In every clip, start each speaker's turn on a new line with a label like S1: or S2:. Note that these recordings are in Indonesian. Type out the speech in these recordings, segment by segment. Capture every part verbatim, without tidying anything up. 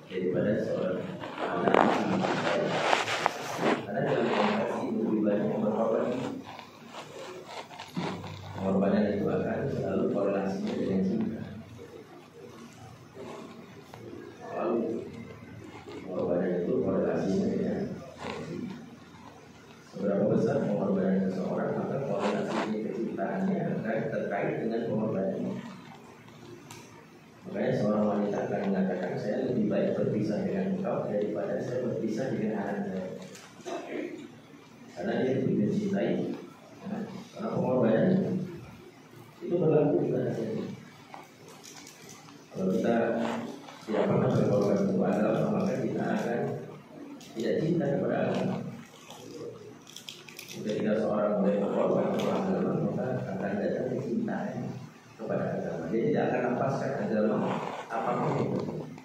S1: daripada seorang anak yang dicintai. Karena dalam konteks itu lebih banyak berkorban. Pengorbanan itu akan selalu korelasinya dengan cinta. Lalu pengorbanan itu korelasinya dengan seberapa besar pengorbanan seseorang, maka korelasinya kecintaannya akan terkait dengan pengorbanannya. Makanya seorang wanita akan mengatakan, saya lebih baik berpisah dengan engkau daripada saya berpisah dengan anak saya. Karena dia lebih mencintai. Nah, karena pengorbanan itu berlaku pada saya. Kalau kita tidak pernah berkorban untuk agama, maka kita akan tidak cinta kepada agama. Ketika seorang mulai berkorban untuk agama, maka akan datang kecintaan kepada agama. Dia tidak akan lepaskan agama apapun itu.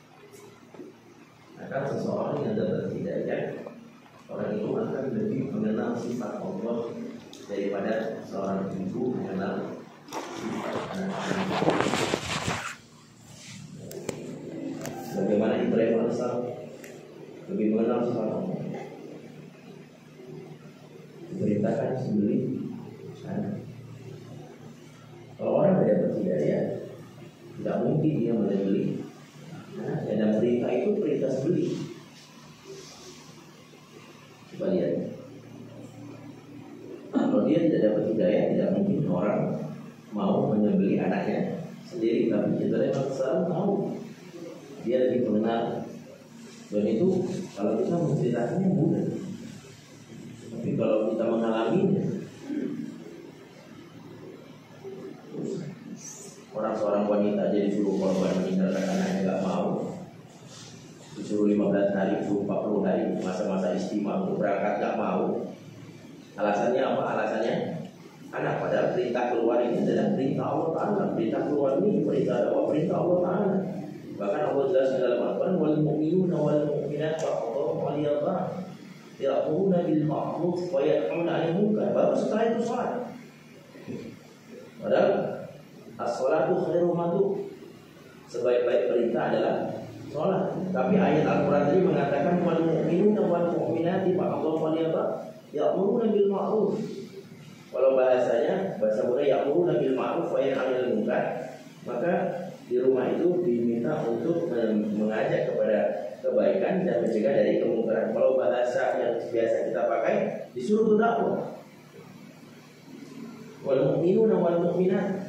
S1: Maka seseorang yang dapat hidayah, orang itu akan lebih mengenal sifat Allah daripada seorang ibu mengenal sifat anak-anak. Bagaimana Ibrahim Al-Sam lebih mengenal sifat Allah, diberitakan sembelih anak. Kalau orang tidak dapat hidayah, tidak mungkin dia menyembelih. Nah, dan perintah itu perintah sembelih. Coba lihat. Kalau dia tidak dapat hidayah, tidak mungkin orang mau menyembelih anaknya sendiri. Tapi Ibrahim Al-Sam tahu, dia lebih mengenal. Dan itu kalau kita menceritakannya mudah. Tapi kalau kita mengalaminya, orang seorang wanita jadi disuruh korban meninggalkan anaknya nggak mau, disuruh lima belas hari, disuruh empat puluh hari masa-masa istimewa untuk berangkat nggak mau. Alasannya apa? Alasannya anak. Padahal perintah keluar ini adalah perintah Allah Taala. Perintah keluar ini perintah Allah, perintah Allah Taala. Bahkan Allah jelaskan dalam Al-Quran, wal mu'minuna wal mu'minat ba'dhuhum awliya'u ya'muruna bil ma'ruf wa yanhauna 'anil munkar. Baru setelah itu sholat. Padahal as-sholatu khairum matu, sebaik-baik perintah adalah sholat. Tapi ayat Al-Quran tadi mengatakan wal mu'minuna wal mu'minati ba'dhuhum awliya'u ya'muruna bil ma'ruf. Kalau bahasanya bahasa mudah ya'muruna bil ma'ruf wa yanhauna 'anil munkar, maka di rumah itu diminta untuk mengajak kepada kebaikan dan mencegah dari kemungkaran. Kalau bahasa yang biasa kita pakai, disuruh berdakwah. Wal mu'minuna wal mu'minat,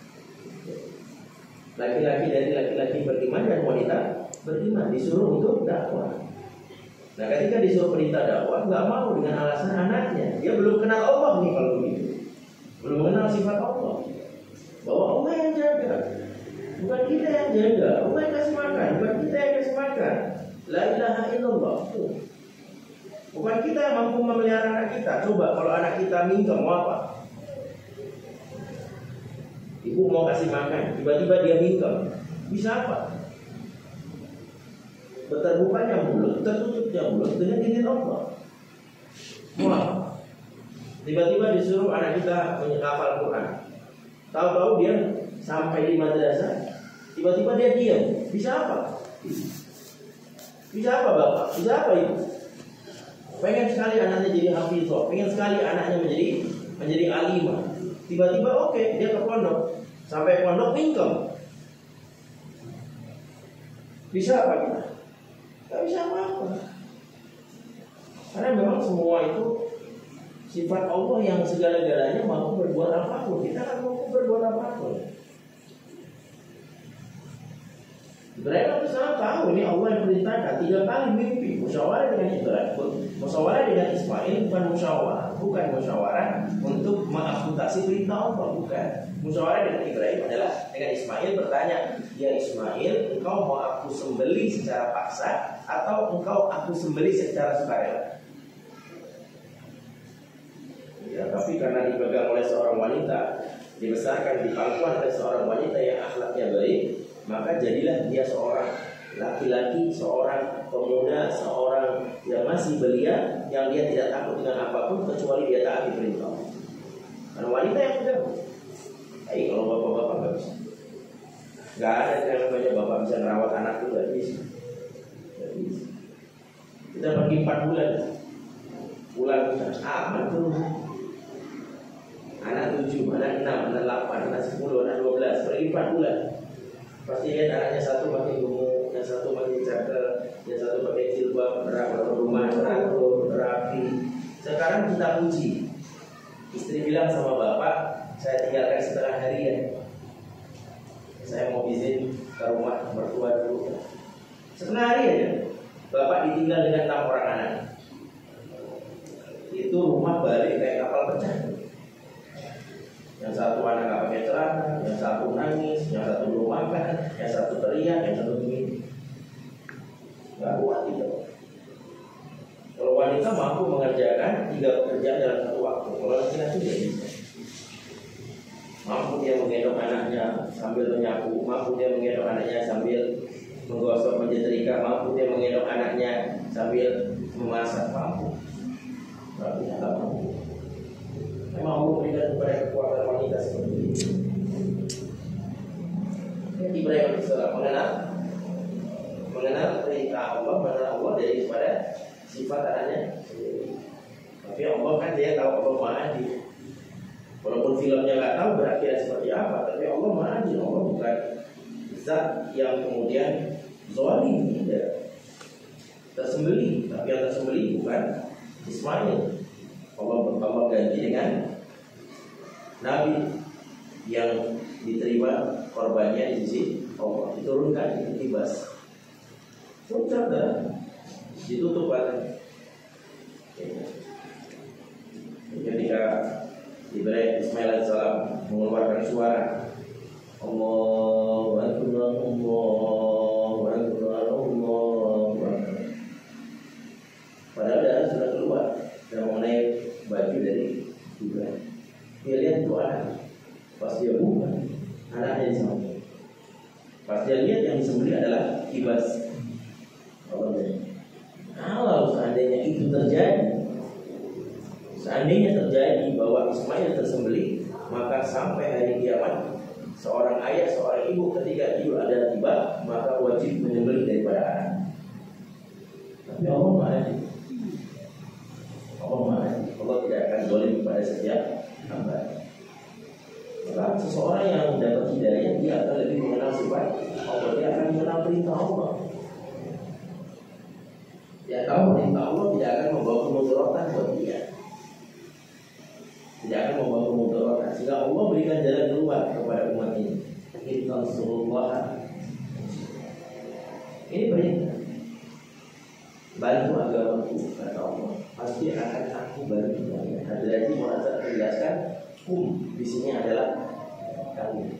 S1: laki-laki dari laki-laki beriman dan wanita beriman disuruh untuk dakwah. Nah, ketika disuruh perintah dakwah, nggak mau dengan alasan anaknya. Dia belum kenal Allah nih kalau begitu, belum mengenal sifat Allah, bahwa Allah yang jaga, bukan kita yang jaga. Allah yang kasih makan, bukan kita yang kasih makan. La ilaha illallah. Bukan kita yang mampu memelihara anak kita. Coba kalau anak kita mingkem, mau apa? Ibu mau kasih makan, tiba-tiba dia mingkem, bisa apa? Terbukanya mulut, tertutupnya mulut dengan izin Allah. Mau apa? Tiba-tiba disuruh anak kita menghafal Quran, tahu-tahu dia sampai di madrasah, tiba-tiba dia diam. Bisa apa? Bisa apa bapak? Bisa apa ibu? Pengen sekali anaknya jadi hafizah, pengen sekali anaknya menjadi menjadi alimah. Tiba-tiba oke, okay, dia ke pondok, sampai pondok mingkem. Bisa apa kita? Gak bisa apa-apa. Karena memang semua itu sifat Allah yang segala-galanya mampu berbuat apapun. Kita kan mampu berbuat apapun. Ibrahim itu sangat tahu ini Allah yang perintahkan. Tiga kali mimpi musyawarah dengan Ibrahim, musyawarah dengan Ismail, bukan musyawarah, bukan musyawarah untuk mengamputasi perintah Allah, bukan. Musyawarah dengan Ibrahim adalah dengan Ismail bertanya, ya Ismail, engkau mau aku sembelih secara paksa atau engkau aku sembelih secara sukarela? Ya, tapi karena dipegang oleh seorang wanita, dibesarkan di pangkuan oleh seorang wanita yang akhlaknya baik, maka jadilah dia seorang laki-laki, seorang pemuda, seorang yang masih belia, yang dia tidak takut dengan apapun kecuali dia taati perintah. Karena wanita yang pegang. Eh, kalau bapak-bapak nggak bisa, nggak ada yang namanya bapak bisa merawat anak itu, nggak bisa. Kita pergi empat bulan, pulang aman tuh. Anak tujuh, anak enam, anak delapan, anak sepuluh, anak dua belas, pergi empat bulan. Pasti lihat anaknya satu makin gemuk, yang satu makin cakep, yang satu pakai jilbab, beratur rumah, beratur, rapi. Sekarang kita puji. Istri bilang sama bapak, saya tinggalkan setengah hari ya. Saya mau izin ke rumah mertua dulu. Setengah hari aja. Bapak ditinggal dengan enam orang anak. Itu rumah balik kayak kapal pecah. Yang satu anak gak pakai celana, yang satu nangis, yang satu belum makan, yang satu teriak, yang satu begini. Gak kuat itu. Kalau wanita mampu mengerjakan tiga pekerjaan dalam satu waktu, kalau laki-laki tidak bisa. Mampu dia menggendong anaknya sambil menyapu, mampu dia menggendong anaknya sambil menggosok menyetrika, mampu dia menggendong anaknya sambil memasak, mampu. Tapi tidak mampu. Memang Allah berikan kepada kekuatan wanita seperti ini. Ibrahim alaihissalam mengenal mengenal perintah Allah, mengenal Allah dari pada sifat anaknya. Tapi Allah kan dia tahu Allah Maha Adil. Walaupun filmnya nggak tahu berakhir seperti apa, tapi Allah Maha Adil. Allah bukan zat yang kemudian zalim, tidak. Tersembelih, tapi yang tersembelih bukan Ismail. Allah Allah ganti dengan Nabi yang diterima korbannya di sisi Allah, diturunkan di Ibas. Sudah dah ditutup kan. Ketika Ibrahim Ismail alaihissalam mengeluarkan suara Allahu Akbar, Allahu Akbar, Allahu Akbar. Padahal darah sudah keluar dan mengenai baju dari Ibrahim. Dia lihat itu anak. Pas dia buka, anaknya disembelih. Pas dia lihat yang disembelih adalah Ibas. Kalau seandainya itu terjadi, seandainya terjadi bahwa Ismail tersembelih, maka sampai hari kiamat seorang ayah, seorang ibu ketika ibu ada tiba, maka wajib menyembelih daripada anak. Tapi Allah Maha Adil. Allah Maha Adil. Allah tidak akan zalim kepada setiap hamba. Maka seseorang yang dapat hidayah, dia akan lebih mengenal sifat Allah, dia akan mengenal perintah Allah. Dia tahu perintah Allah tidak akan membawa kemudaratan buat dia. Tidak akan membawa kemudaratan. Sehingga Allah berikan jalan keluar kepada umat ini. Inna Rasulullah. Ini perintah. Bantu agamaku, kata Allah. Pasti akan aku bantu. Hadirat merasa menjelaskan kum di sini adalah kamu.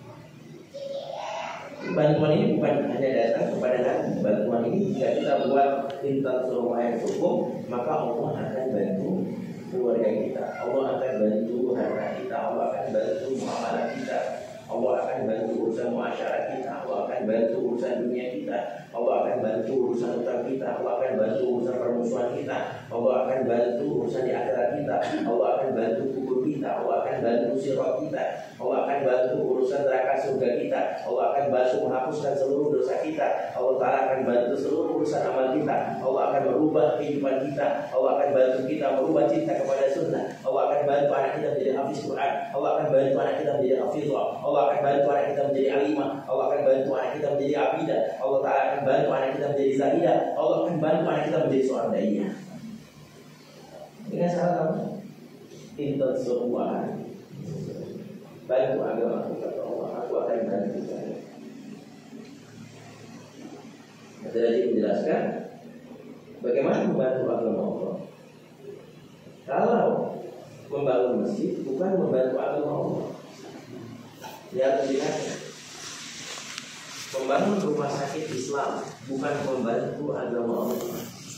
S1: Bantuan ini bukan hanya datang kepada Nabi. Bantuan ini jika kita buat intan suruh yang hukum, maka Allah akan bantu keluarga kita. Allah akan bantu harta kita. Allah akan bantu muamalah kita. Allah akan bantu urusan masyarakat kita. Allah akan bantu urusan dunia kita. Allah akan bantu urusan utang kita. Allah akan bantu urusan permusuhan kita. Allah akan bantu urusan di akhirat kita. Allah akan bantu kubur kita. Allah akan bantu sirat kita. Allah akan bantu urusan neraka surga kita. Allah akan bantu menghapuskan seluruh dosa kita. Allah Ta'ala akan bantu seluruh urusan amal kita. Allah akan merubah kehidupan kita. Allah akan bantu kita merubah cinta kepada sunnah. Allah akan bantu anak kita menjadi hafiz Quran. Allah akan bantu anak kita menjadi hafizah. Allah akan bantu anak kita menjadi alimah. Allah akan bantu anak kita menjadi abidah. Allah Ta'ala akan bantu anak kita menjadi zahidah. Allah akan bantu anak kita menjadi seorang daiyah. Dengan syarat apa? Intan semua bantu agama aku, kata Allah, aku akan bantu kalian. Tadi menjelaskan bagaimana membantu agama Allah. Kalau membangun masjid bukan membantu agama Allah. Lihat lihat, membangun rumah sakit Islam bukan membantu agama Allah.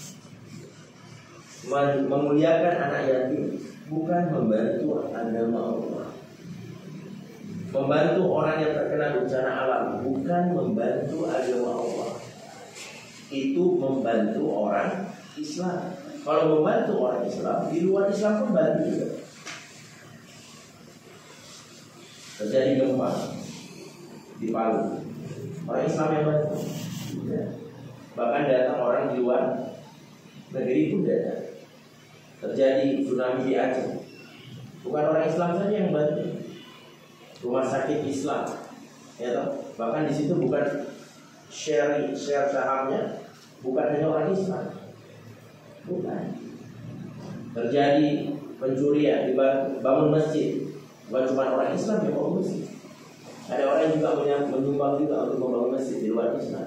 S1: Memuliakan anak yatim bukan membantu agama Allah. Membantu orang yang terkena bencana alam bukan membantu agama Allah. Itu membantu orang Islam. Kalau membantu orang Islam, di luar Islam pun bantu juga. Terjadi gempa di Palu, orang Islam yang bantu. Bahkan datang orang di luar negeri itu tidak terjadi tsunami di Aceh. Bukan orang Islam saja yang bantu. Rumah sakit Islam, ya toh? Bahkan di situ bukan share share sahamnya, bukan hanya orang Islam, bukan. Terjadi pencurian, dibangun masjid, bukan cuma orang Islam yang bangun masjid. Ada orang yang juga menyumbang juga untuk membangun masjid di luar Islam.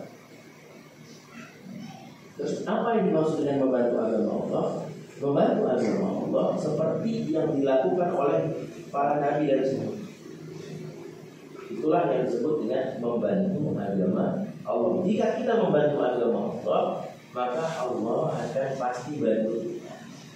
S1: Terus apa yang dimaksud dengan membantu agama Allah? Membantu agama Allah seperti yang dilakukan oleh para nabi dan semua. Itulah yang disebut dengan membantu agama Allah. Jika kita membantu agama Allah, maka Allah akan pasti bantu kita.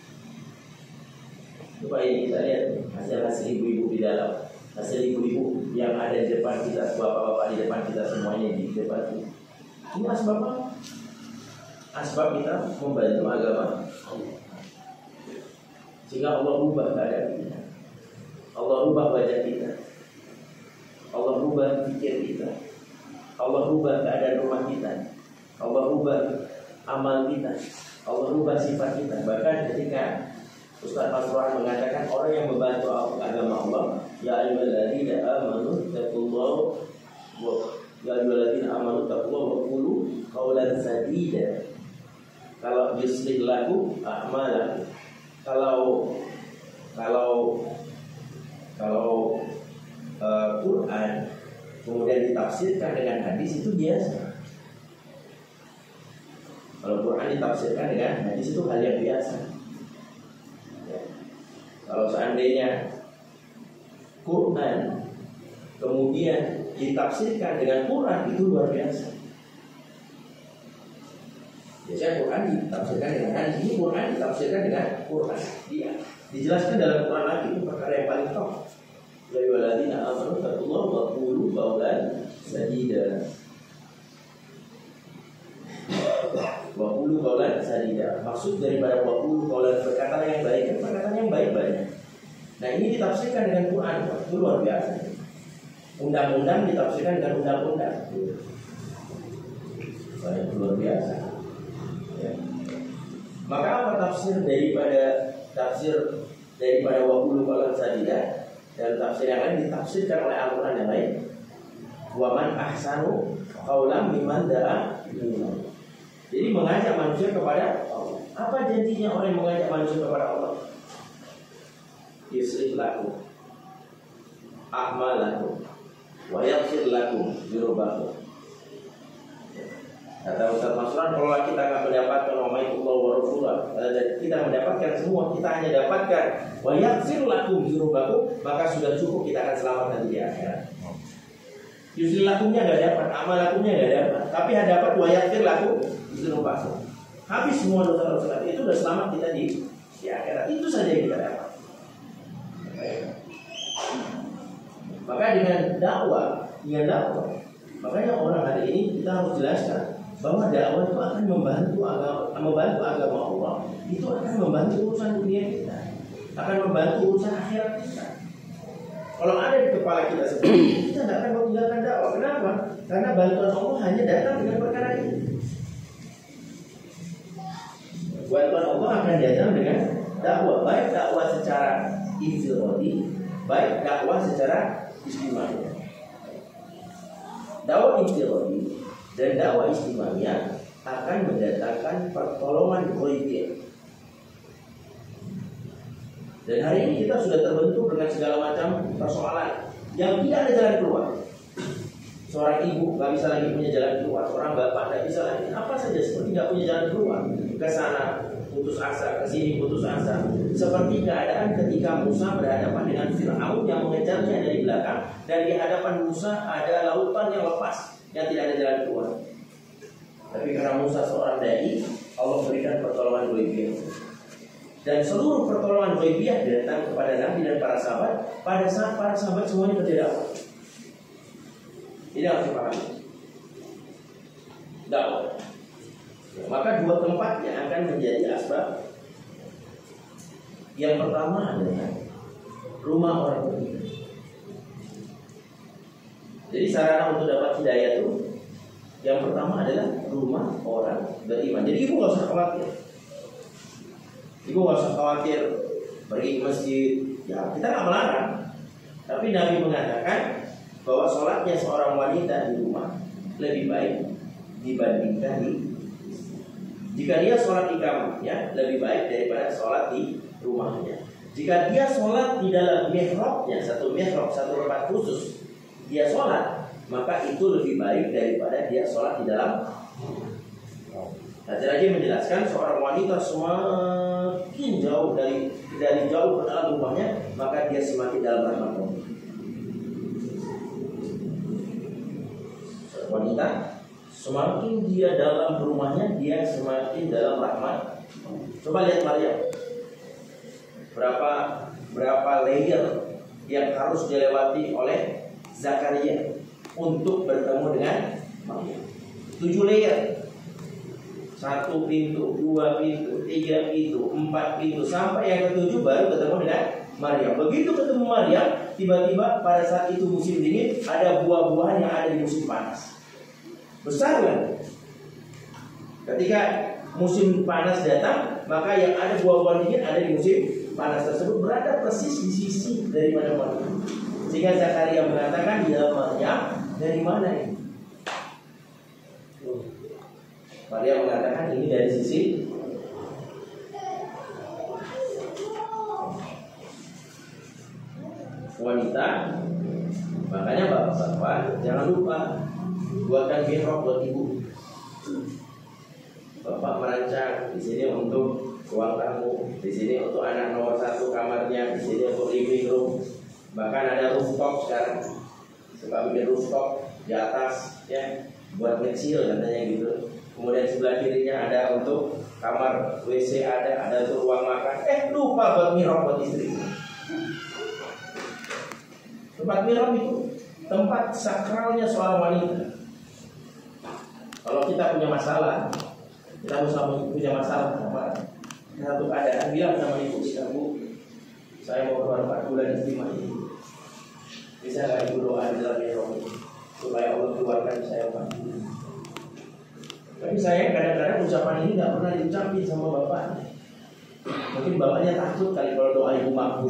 S1: Coba ini kita lihat hasil-hasil ibu-ibu di dalam, hasil ibu-ibu yang ada di depan kita, bapak-bapak di depan kita, semuanya di depan kita. Ini asbab apa? Asbab kita membantu agama Allah. Sehingga Allah ubah keadaan kita, Allah ubah wajah kita, Allah ubah pikir kita, Allah ubah keadaan rumah kita, Allah ubah amal kita, Allah ubah sifat kita. Bahkan ketika Ustaz Masruhan mengatakan orang yang membantu agama Allah, ya ayyuhalladzina amanu taqullaha wa ya ayyuhalladzina amanu taqullaha wa qulu qawlan sadida. Kalau yuslih lakum a'malakum, kalau kalau kalau uh, Quran kemudian ditafsirkan dengan hadis itu biasa. Kalau Quran ditafsirkan dengan hadis itu hal yang biasa. Ya. Kalau seandainya Quran kemudian ditafsirkan dengan Quran, itu luar biasa. Biasanya Quran ditafsirkan dengan hadis, ini Quran ditafsirkan dengan Quran. Dia dijelaskan dalam Quran lagi, itu perkara yang paling top. Ya ayyuhalladzina amanu taqullaha wa qulu qawlan sadida. Wa qulu qawlan sadida. Maksud daripada wa qulu qawlan, perkataan yang baik, perkataan yang baik-baik. Nah, ini ditafsirkan dengan Quran, itu luar biasa. Undang-undang ditafsirkan dengan undang-undang. Itu luar biasa. Ya. Maka apa tafsir daripada tafsir daripada waqulu qawlan sadida, dan tafsir yang lain ditafsirkan oleh Al-Quran yang lain. Wa man ahsanu qawlan mimman da'a ilallah. Jadi mengajak manusia kepada Allah. Apa janjinya orang yang mengajak manusia kepada Allah? Yuslih lakum a'malakum wa yaghfir lakum dzunubakum. Kata Ustaz Masruhan, kalau kita akan mendapatkan Allah wa Rasulullah, kita mendapatkan semua, kita hanya dapatkan wa yaghfir lakum dzunubakum, maka sudah cukup, kita akan selamat nanti di akhirat. Yuslih lakumnya enggak dapat, amal lakumnya enggak dapat, tapi ada dapat wa yaghfir lakum dzunubakum. Habis semua dosa-dosa itu, sudah selamat kita di di akhirat. Itu saja yang kita dapat. Maka dengan dakwah, dengan dakwah, makanya orang hari ini kita harus jelaskan bahwa dakwah itu akan membantu agama, membantu agama Allah, itu akan membantu urusan dunia kita, akan membantu urusan akhirat kita. Kalau ada di kepala kita seperti ini, kita tidak akan meninggalkan dakwah. Kenapa? Karena bantuan Allah hanya datang dengan perkara ini. Bantuan Allah akan datang dengan dakwah, baik dakwah secara infiradi, baik dakwah secara istimewah. Dakwah infiradi dan dakwah istimewah akan mendatangkan pertolongan ghaibiyah. Dan hari ini kita sudah terbentuk dengan segala macam persoalan yang tidak ada jalan keluar. Seorang ibu nggak bisa lagi punya jalan keluar, seorang bapak nggak bisa lagi apa saja seperti nggak punya jalan keluar. Ke sana putus asa, ke sini putus asa. Seperti keadaan ketika Musa berhadapan dengan Fir'aun yang mengejarnya dari belakang, dan di hadapan Musa ada lautan yang lepas yang tidak ada jalan keluar. Tapi karena Musa seorang dai, Allah berikan pertolongan ghaibiyah. Dan seluruh pertolongan ghaibiyah datang kepada Nabi dan para sahabat pada saat para sahabat semuanya berdakwah. Ini harus dipahami. Dakwah. Maka dua tempat yang akan menjadi asbab. Yang pertama adalah rumah orang beriman. Jadi sarana untuk dapat hidayah itu yang pertama adalah rumah orang beriman. Jadi ibu nggak usah khawatir. Ibu nggak usah khawatir pergi ke masjid. Ya kita nggak melarang. Tapi Nabi mengatakan bahwa sholatnya seorang wanita di rumah lebih baik dibandingkan di jika dia sholat iqamah, ya lebih baik daripada sholat di rumahnya. Jika dia sholat di dalam mihrabnya, satu mihrab, satu tempat khusus, dia sholat, maka itu lebih baik daripada dia sholat di dalam. Hadis lagi menjelaskan seorang wanita semakin jauh dari dari jauh ke dalam rumahnya, maka dia semakin dalam rahmat Allah. Wanita semakin dia dalam rumahnya, dia semakin dalam rahmat. Coba lihat Maryam, berapa berapa layer yang harus dilewati oleh Zakaria untuk bertemu dengan Maryam. Tujuh layer. Satu pintu, dua pintu, tiga pintu, empat pintu, sampai yang ketujuh baru ketemu dengan Maryam. Begitu ketemu Maryam, tiba-tiba pada saat itu musim dingin, ada buah-buahan yang ada di musim panas. Besar kan? Ketika musim panas datang, maka yang ada buah-buahan dingin ada di musim panas tersebut, berada persis di sisi daripada Maryam. Sehingga Zakaria mengatakan, ya Maryam, dari mana ini? Maria mengatakan ini dari sisi wanita. Makanya bapak-bapak jangan lupa buatkan mihrab buat ibu. Bapak merancang di sini untuk ruang tamu, di sini untuk anak nomor satu kamarnya, di sini untuk living room. Bahkan ada rooftop sekarang, suka bikin rooftop di atas, ya buat kecil katanya gitu. Kemudian sebelah kirinya ada untuk kamar W C, ada, ada untuk ruang makan. Eh lupa buat mihrab buat istri. Tempat mihrab itu tempat sakralnya seorang wanita. Kalau kita punya masalah, kita harus punya masalah apa? Satu keadaan, bilang sama ibu, ibu, saya mau keluar empat bulan istimewa ini. Bisa nggak ibu doa dalam mihrab ini supaya Allah keluarkan saya empat bulan? Tapi saya kadang-kadang ucapan ini nggak pernah diucapin sama bapaknya. Mungkin bapaknya takut kali kalau doa ibu makbul.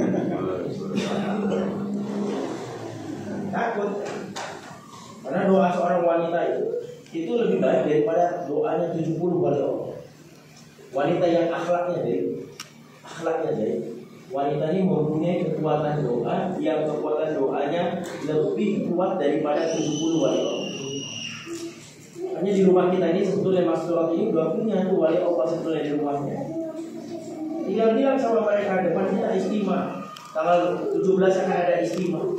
S1: Takut. Karena doa seorang wanita itu itu lebih baik daripada doanya tujuh puluh wali Allah. Wanita yang akhlaknya dari akhlaknya dari wanita ini mempunyai kekuatan doa yang kekuatan doanya lebih kuat daripada tujuh puluh wali Allah. Hanya di rumah kita ini sebetulnya Mas Surat ini udah punya tuh wali Allah sebetulnya di rumahnya. Tinggal bilang sama mereka, depan kita istimewa, tanggal tujuh belas akan ada istimewa.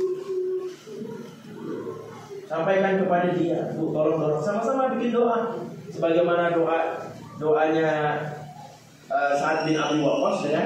S1: Sampaikan kepada dia, Bu, tolong tolong sama-sama bikin doa, sebagaimana doa doanya uh, Sa'ad bin Abi Waqqas dengan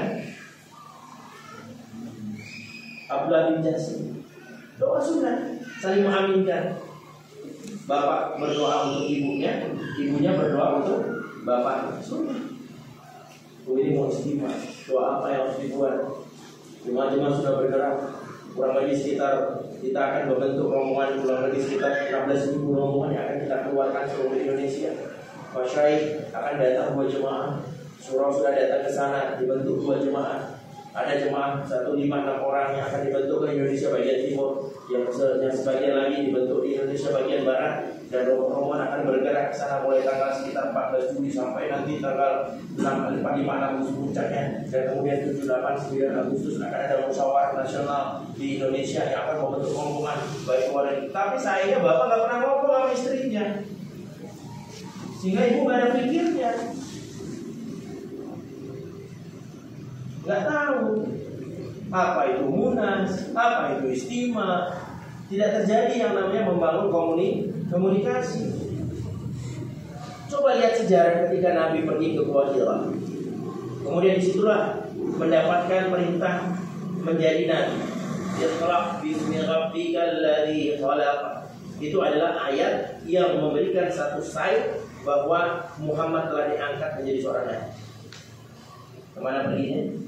S1: Abdullah bin Jasim. Doa sunnah, saling mengaminkan. Bapak berdoa untuk ibunya, ibunya berdoa untuk bapaknya. Sunnah. Oh, ini mau istimewa. Doa apa yang harus dibuat? Jemaah-jemaah sudah bergerak. Kurang lebih sekitar, kita akan membentuk rombongan kurang lebih sekitar enam belas ribu rombongan yang akan kita keluarkan seluruh Indonesia. Pak Syekh akan datang dua jemaah. Surau sudah datang ke sana, dibentuk dua jemaah. Ada jemaah satu lima enam orang yang akan dibentuk ke Indonesia bagian timur, yang, yang sebagian lagi dibentuk di Indonesia bagian barat, dan rombongan akan bergerak ke sana mulai tanggal sekitar empat belas Juli sampai nanti tanggal enam, lima, enam Agustus puncaknya, dan kemudian tujuh, delapan, sembilan Agustus akan ada musyawarah nasional di Indonesia yang akan membentuk rombongan baik luar negeri. Tapi sayangnya bapak nggak pernah ngomong sama istrinya, sehingga ibu nggak ada pikirnya. Nggak tahu apa itu munas, apa itu istimewa. Tidak terjadi yang namanya membangun komuni, komunikasi. Coba lihat sejarah ketika Nabi pergi ke Gua Hira. Kemudian disitulah mendapatkan perintah menjadi nabi. Iqra' bismi rabbikal ladzi khalaq. Itu adalah ayat yang memberikan satu sign bahwa Muhammad telah diangkat menjadi seorang nabi. Kemana perginya?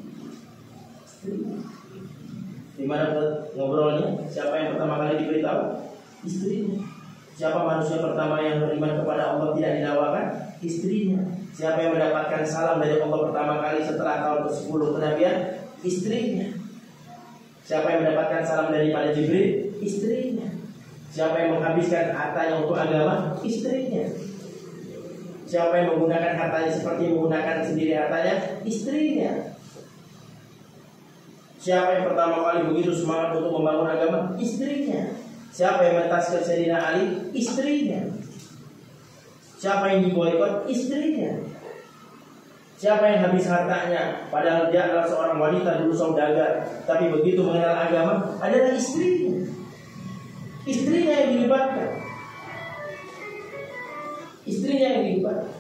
S1: Di mana ngobrolnya? Siapa yang pertama kali diberitahu? Istrinya. Siapa manusia pertama yang beriman kepada Allah tidak didakwakan? Istrinya. Siapa yang mendapatkan salam dari Allah pertama kali setelah tahun ke sepuluh kenabian? Istrinya. Siapa yang mendapatkan salam daripada Jibril? Istrinya. Siapa yang menghabiskan hartanya untuk agama? Istrinya. Siapa yang menggunakan hartanya seperti menggunakan sendiri hartanya? Istrinya. Siapa yang pertama kali begitu semangat untuk membangun agama? Istrinya. Siapa yang mentaskan Sayyidina Ali? Istrinya. Siapa yang diboikot? Istrinya. Siapa yang habis hartanya padahal dia adalah seorang wanita dulu saudagar, tapi begitu mengenal agama? Adalah istrinya. Istrinya yang dilibatkan. Istrinya yang dilibatkan.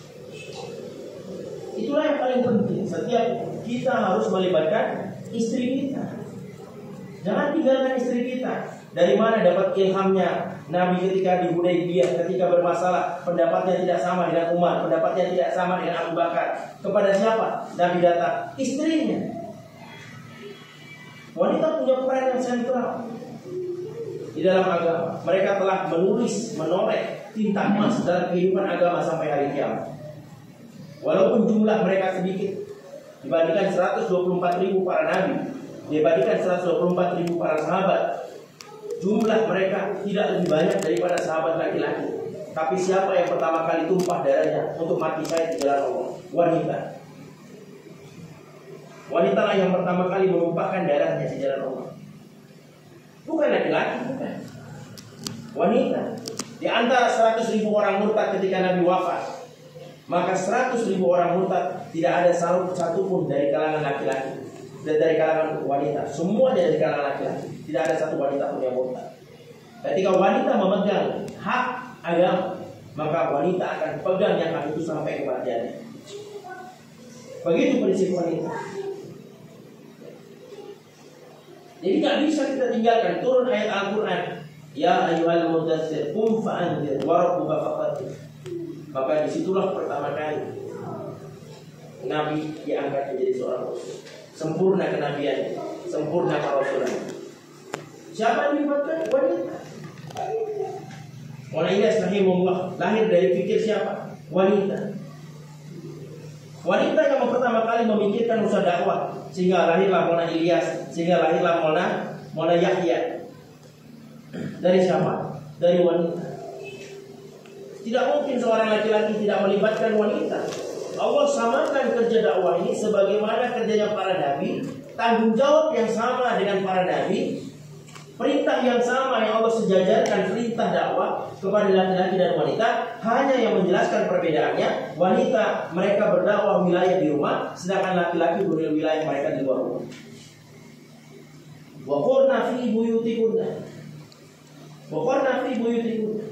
S1: Itulah yang paling penting. Setiap kita harus melibatkan istri kita. Jangan tinggalkan istri kita. Dari mana dapat ilhamnya? Nabi ketika di Hudaybiyah, ketika bermasalah, pendapatnya tidak sama dengan Umar, pendapatnya tidak sama dengan Abu Bakar. Kepada siapa Nabi datang? Istrinya. Wanita punya peran yang sentral di dalam agama. Mereka telah menulis, menoreh tinta emas dalam kehidupan agama sampai hari kiamat. Walaupun jumlah mereka sedikit dibandingkan seratus dua puluh empat ribu para nabi, dibandingkan seratus dua puluh empat ribu para sahabat, jumlah mereka tidak lebih banyak daripada sahabat laki-laki. Tapi siapa yang pertama kali tumpah darahnya untuk mati syahid di jalan Allah? Wanita. Wanita lah yang pertama kali menumpahkan darahnya di jalan Allah. Bukan laki-laki, bukan. Wanita. Di antara seratus ribu orang murtad ketika Nabi wafat, maka seratus ribu orang murtad tidak ada satu pun dari kalangan laki-laki dan dari kalangan wanita. Semua dari kalangan laki-laki. Tidak ada satu wanita pun yang murtad. Ketika wanita memegang hak agama, maka wanita akan pegang yang hak itu sampai kematiannya. Begitu prinsip wanita. Jadi nggak bisa kita tinggalkan. Turun ayat Al-Quran, ya ayyuhal mudaththir qum fa'anzir wa rabbuka fakabbir. Maka disitulah pertama kali Nabi diangkat menjadi seorang rasul. Sempurna kenabiannya, sempurna kerasulannya. Siapa yang dilibatkan? Wanita. Mona Ilyas rahimahullah lahir dari fikir siapa? Wanita. Wanita yang pertama kali memikirkan usaha dakwah, sehingga lahirlah Mona Ilyas, sehingga lahirlah Mona Mona Yahya. Dari siapa? Dari wanita. Tidak mungkin seorang laki-laki tidak melibatkan wanita. Allah samakan kerja dakwah ini sebagaimana kerjanya para nabi, tanggung jawab yang sama dengan para nabi, perintah yang sama yang Allah sejajarkan perintah dakwah kepada laki-laki dan wanita. Hanya yang menjelaskan perbedaannya, wanita mereka berdakwah wilayah di rumah, sedangkan laki-laki berwilayah mereka di luar rumah. Wa qurna fi buyutikunna. Wa qurna fi buyutikunna.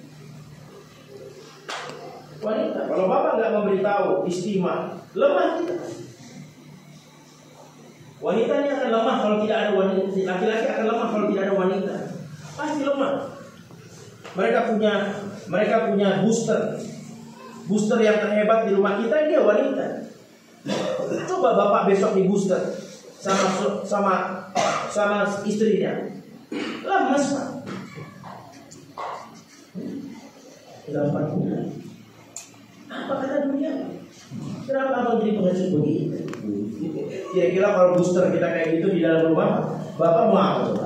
S1: Wanita, kalau bapak nggak memberitahu istimewa, lemah kita. Wanita ini akan lemah kalau tidak ada wanita. Laki-laki akan lemah kalau tidak ada wanita. Pasti lemah. Mereka punya, mereka punya booster, booster yang terhebat di rumah kita, dia wanita. Coba bapak besok di booster sama sama sama istrinya, lemas pak. Gampang. Apa kata dunia? Kenapa abang jadi pengecut begitu? Kira-kira kalau booster kita kayak gitu di dalam rumah, bapak mau apa coba?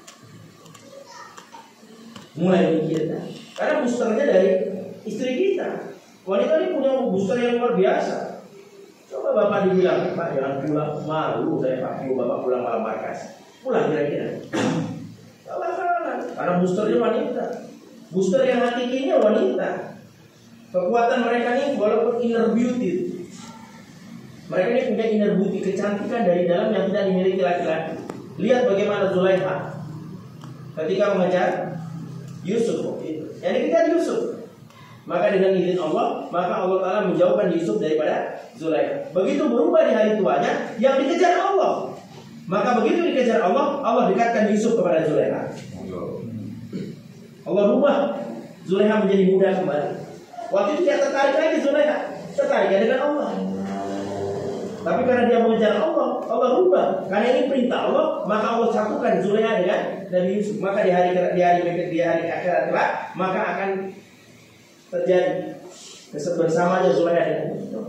S1: Mulai mikirkan. Karena boosternya dari istri kita. Wanita ini punya booster yang luar biasa. Coba bapak dibilang, Pak jangan pulang, malu saya Pak, kalau bapak pulang malam markas. Pulang kira-kira. Karena boosternya wanita. Booster yang hakikinya wanita. Kekuatan mereka ini walaupun inner beauty, mereka ini punya inner beauty, kecantikan dari dalam yang tidak dimiliki laki-laki. Lihat bagaimana Zulaikha ketika mengejar Yusuf, yang dikejar Yusuf. Maka dengan izin Allah, maka Allah Ta'ala menjauhkan Yusuf daripada Zulaikha. Begitu berubah di hari tuanya, yang dikejar Allah. Maka begitu dikejar Allah, Allah dekatkan Yusuf kepada Zulaikha. Allah rubah Zulaikha menjadi muda kembali. Waktu itu dia tertarik lagi Zulaikha, tertarik dengan Allah. Tapi karena dia mengejar Allah, Allah rubah. Karena ini perintah Allah, maka Allah satukan Zulaiha dengan Nabi Yusuf. Maka di hari di hari di hari akhirat kelak, maka akan terjadi bersamanya Zulaiha dengan Yusuf.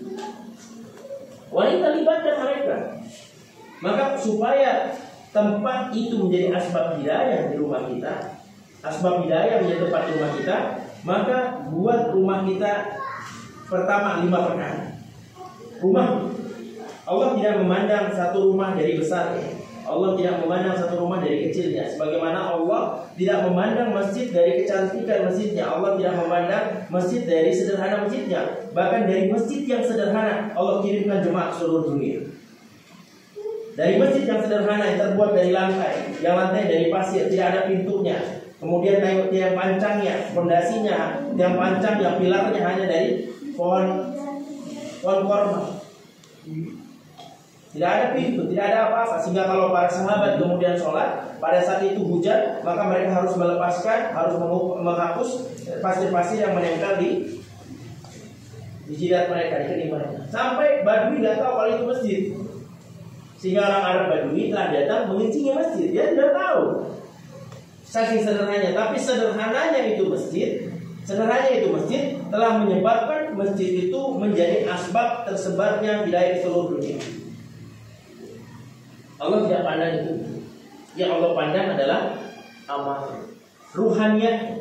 S1: Wanita libatkan mereka. Maka supaya tempat itu menjadi asbab hidayah di rumah kita, asbab hidayah menjadi tempat di rumah kita, maka buat rumah kita pertama lima perkara. Rumah, Allah tidak memandang satu rumah dari besarnya, Allah tidak memandang satu rumah dari kecilnya. Sebagaimana Allah tidak memandang masjid dari kecantikan masjidnya, Allah tidak memandang masjid dari sederhana masjidnya. Bahkan dari masjid yang sederhana Allah kirimkan jemaah ke seluruh dunia. Dari masjid yang sederhana yang terbuat dari lantai, yang lantai dari pasir, tidak ada pintunya, kemudian tengok tiang pancangnya, fondasinya, tiang pancang yang pilarnya hanya dari pohon pohon korma. Tidak ada pintu, tidak ada apa-apa. Sehingga kalau para sahabat kemudian sholat, pada saat itu hujan, maka mereka harus melepaskan, harus menghapus pasir-pasir yang menempel di di jidat mereka, di kening mereka. Sampai Badui tidak tahu kalau itu masjid. Sehingga orang Arab Badui telah datang mengencingi masjid. Dia tidak tahu. Saking sederhananya, tapi sederhananya itu masjid, sederhananya itu masjid telah menyebabkan masjid itu menjadi asbab tersebarnya wilayah seluruh dunia. Allah tidak pandang itu. Yang Allah pandang adalah amal ruhaniyah.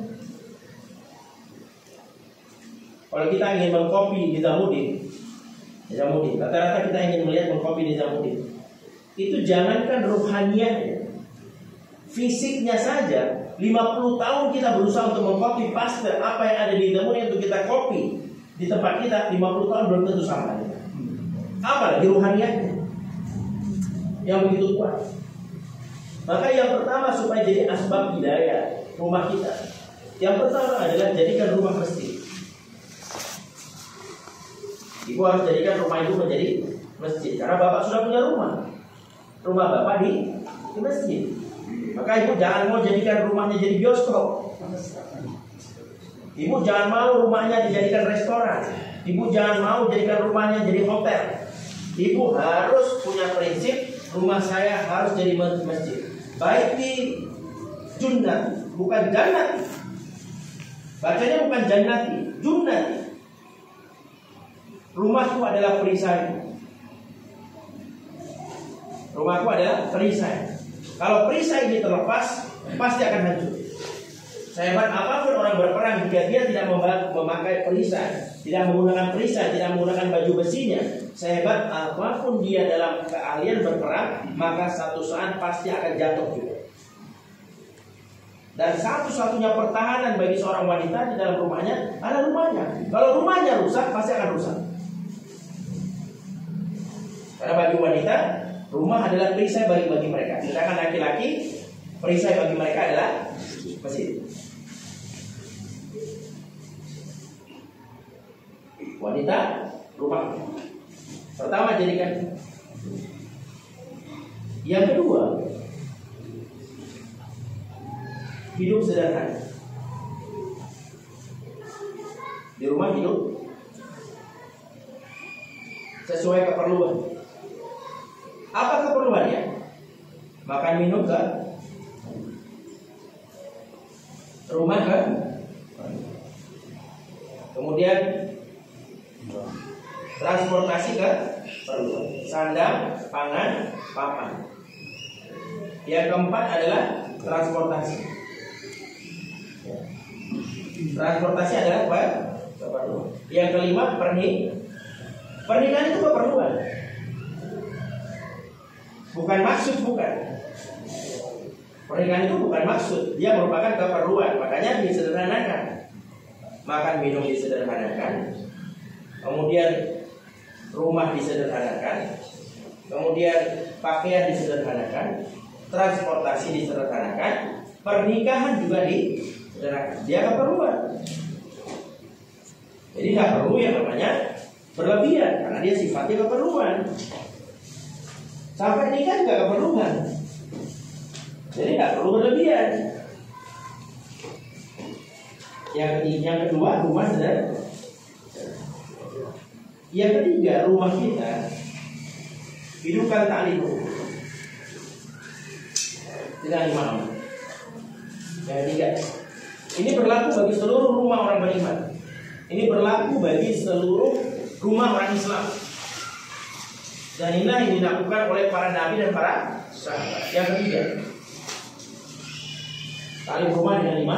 S1: Kalau kita ingin mengkopi Nizamuddin, Nizamuddin, rata-rata kita ingin melihat mengkopi Nizamuddin, itu jangankan ruhaniyahnya, fisiknya saja. lima puluh tahun kita berusaha untuk mengkopi paste apa yang ada di Nizamuddin untuk kita kopi di tempat kita, lima puluh tahun belum tentu sama. Apalagi ruhaniyahnya yang begitu kuat. Maka yang pertama supaya jadi asbab hidayah rumah kita, yang pertama adalah jadikan rumah masjid. Ibu harus jadikan rumah ibu menjadi masjid, karena bapak sudah punya rumah. Rumah bapak di, di masjid. Maka ibu jangan mau jadikan rumahnya jadi bioskop. Ibu jangan mau rumahnya dijadikan restoran. Ibu jangan mau jadikan rumahnya jadi hotel. Ibu harus punya prinsip, rumah saya harus jadi masjid. Baik di Junnati, bukan Jannati. Bacanya bukan Jannati, Junnati. Rumahku adalah perisai. Rumahku adalah perisai. Kalau perisai ini terlepas, pasti akan hancur. Sehebat apapun orang berperang, jika dia tidak memakai perisai, tidak menggunakan perisai, tidak menggunakan baju besinya, sehebat apapun dia dalam keahlian berperang, maka satu saat pasti akan jatuh juga. Dan satu-satunya pertahanan bagi seorang wanita di dalam rumahnya adalah rumahnya. Kalau rumahnya rusak, pasti akan rusak. Karena bagi wanita, rumah adalah perisai bagi bagi mereka. Sedangkan laki-laki, perisai bagi mereka adalah masjid. Wanita, rumah. Pertama jadikan. Yang kedua, hidup sederhana. Di rumah hidup sesuai keperluan. Apa keperluannya? Makan minum kan? Rumah kan? Kemudian transportasi kan? Perlu. Sandang, pangan, papan. Yang keempat adalah transportasi. Transportasi adalah apa? Keperluan. Yang kelima pernik. Pernikahan itu keperluan. Bukan maksud, bukan. Pernikahan itu bukan maksud, dia merupakan keperluan. Makanya disederhanakan. Makan minum disederhanakan. Kemudian rumah disederhanakan. Kemudian pakaian disederhanakan. Transportasi disederhanakan. Pernikahan juga disederhanakan. Dia keperluan. Jadi nggak perlu yang namanya berlebihan, karena dia sifatnya keperluan. Sampai nikah juga keperluan. Jadi nggak perlu berlebihan. Yang ketiga, yang kedua rumah sederhana. Yang ketiga rumah kita hidupkan ta'lim dengan lima amal. Yang ketiga, ini berlaku bagi seluruh rumah orang beriman. Ini berlaku bagi seluruh rumah orang Islam. Dan inilah yang dilakukan oleh para nabi dan para sahabat. Yang ketiga, ta'lim rumah dengan lima.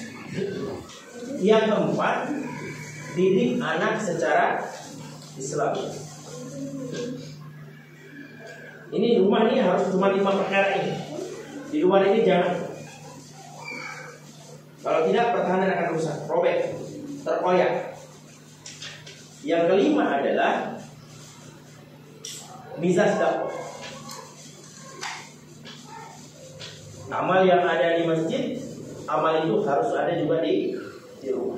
S1: Yang keempat, didik anak secara Islam. Ini rumah ini harus cuma lima perkara ini. Di luar ini jangan. Kalau tidak, pertahanan akan rusak, robek, terkoyak. Yang kelima adalah mizas dakwah. Amal yang ada di masjid, amal itu harus ada juga di, di rumah.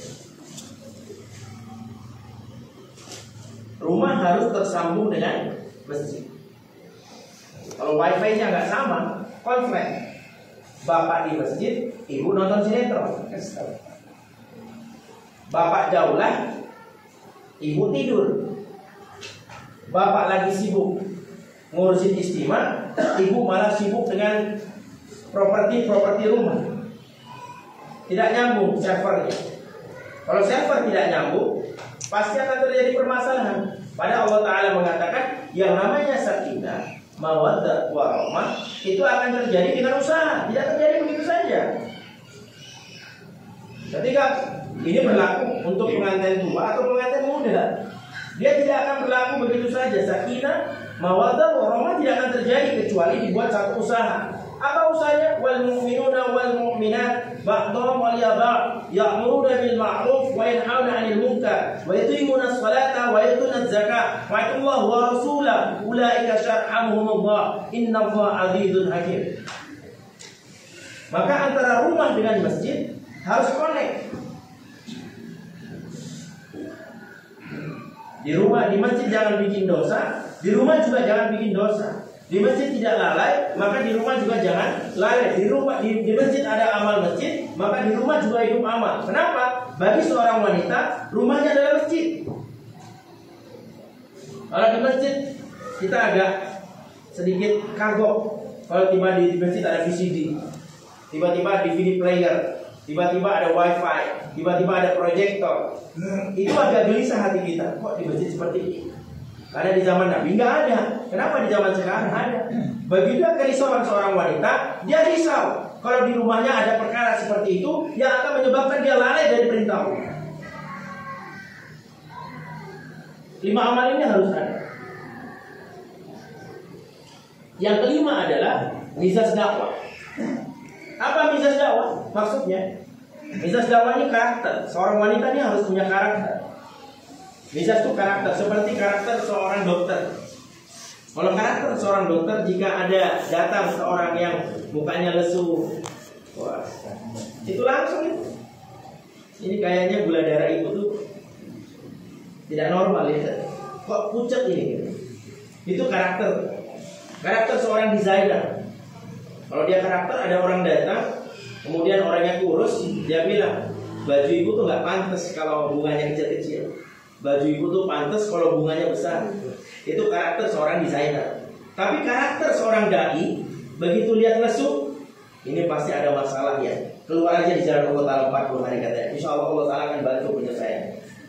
S1: Rumah harus tersambung dengan masjid. Kalau wifi-nya nggak sama, konflik. Bapak di masjid, ibu nonton sinetron. Bapak daulah, ibu tidur. Bapak lagi sibuk ngurusin istimewa, ibu malah sibuk dengan properti-properti rumah. Tidak nyambung servernya. Kalau server tidak nyambung, pasti akan terjadi permasalahan. Padahal Allah Ta'ala mengatakan yang namanya sakinah, mawaddah, warahmah itu akan terjadi dengan usaha, tidak terjadi begitu saja. Ketika ini berlaku untuk pengantin tua atau pengantin muda, dia tidak akan berlaku begitu saja. Sakinah, mawaddah, warahmah tidak akan terjadi kecuali dibuat satu usaha. Apa usahanya? Wal mu'minuna wal mu'minat ba'dhum waliya ba'd ya'muruna bil ma'ruf wa yanhauna 'anil munkar wa yuqimuna as-salata wa yutuna az-zakata wa yuti'ullaha wa rasulahu ulaika syar'amuhumullah innallaha 'azizun hakim. Maka antara rumah dengan masjid harus connect. Di rumah, di masjid jangan bikin dosa, di rumah juga jangan bikin dosa. Di masjid tidak lalai, maka di rumah juga jangan lalai. Di rumah di, di masjid ada amal masjid, maka di rumah juga hidup amal. Kenapa? Bagi seorang wanita, rumahnya adalah masjid. Kalau di masjid kita agak sedikit kagok. Kalau tiba di masjid ada V C D, tiba-tiba D V D player, tiba-tiba ada wifi, tiba-tiba ada proyektor. Itu agak gelisah hati kita. Kok di masjid seperti ini? Karena di zaman Nabi nggak ada. Kenapa di zaman sekarang ada? Begitu kerisauan seorang wanita, dia risau kalau di rumahnya ada perkara seperti itu yang akan menyebabkan dia lalai dari perintah Allah. Lima amal ini harus ada. Yang kelima adalah mizas dakwah. Apa mizas dakwah? Maksudnya, mizas dakwah ini karakter. Seorang wanita ini harus punya karakter. Mizas itu karakter, seperti karakter seorang dokter. Kalau karakter seorang dokter, jika ada datang seorang yang mukanya lesu, wah, itu langsung itu. Ini kayaknya gula darah ibu tuh tidak normal ya. Kok pucat ini? Itu karakter. Karakter seorang desainer. Kalau dia karakter, ada orang datang, kemudian orangnya kurus, dia bilang, baju ibu tuh nggak pantas kalau bunganya kecil-kecil. Baju ibu tuh pantas kalau bunganya besar. Itu karakter seorang desainer. Tapi karakter seorang dai, begitu lihat lesu, ini pasti ada masalah ya. Keluar aja di jalan Allah Ta'ala empat puluh hari katanya. Insya Allah Allah Ta'ala akan bantu penyelesaian.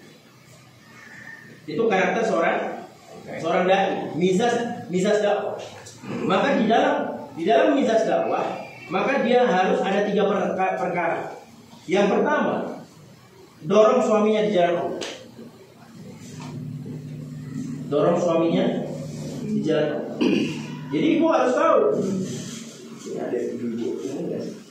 S1: Itu karakter seorang seorang dai, mizas mizas dakwah. Maka di dalam di dalam mizas dakwah, maka dia harus ada tiga perkara. Yang pertama, dorong suaminya di jalan Allah. Dorong suaminya di jalan Allah. Jadi ibu harus tahu. Ini ada ibu ini enggak sih?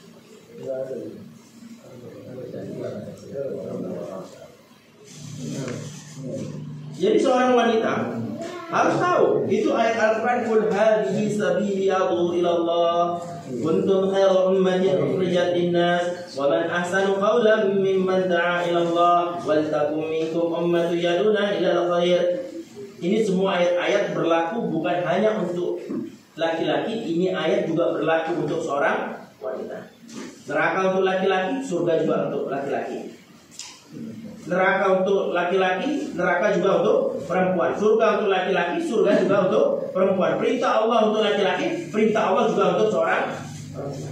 S1: Jadi seorang wanita harus tahu itu ayat Al-Qur'an, qul hadhihi sabili ad'u ila Allah kuntum khairu ummatin ukhrijat lin-nas wa man ahsanu qawlan mimman da'a ila Allah wal takum minkum ummatun yad'una ila al-khair. Ini semua ayat-ayat berlaku bukan hanya untuk laki-laki, ini ayat juga berlaku untuk seorang wanita. Neraka untuk laki-laki, surga juga untuk laki-laki.
S2: Neraka untuk laki-laki, neraka juga untuk perempuan. Surga untuk laki-laki, surga juga untuk perempuan. Perintah Allah untuk laki-laki, perintah Allah juga untuk seorang perempuan.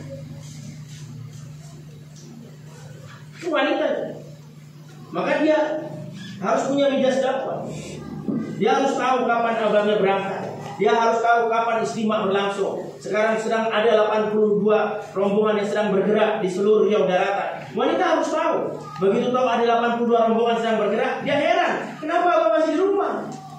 S2: Itu wanita. Maka dia harus punya midas dakwah. Dia harus tahu kapan abangnya berangkat. Dia harus tahu kapan istimewa berlangsung. Sekarang sedang ada delapan puluh dua rombongan yang sedang bergerak di seluruh Riau daratan. Wanita harus tahu. Begitu tahu ada delapan puluh dua rombongan sedang bergerak, dia heran. Kenapa abang masih di rumah?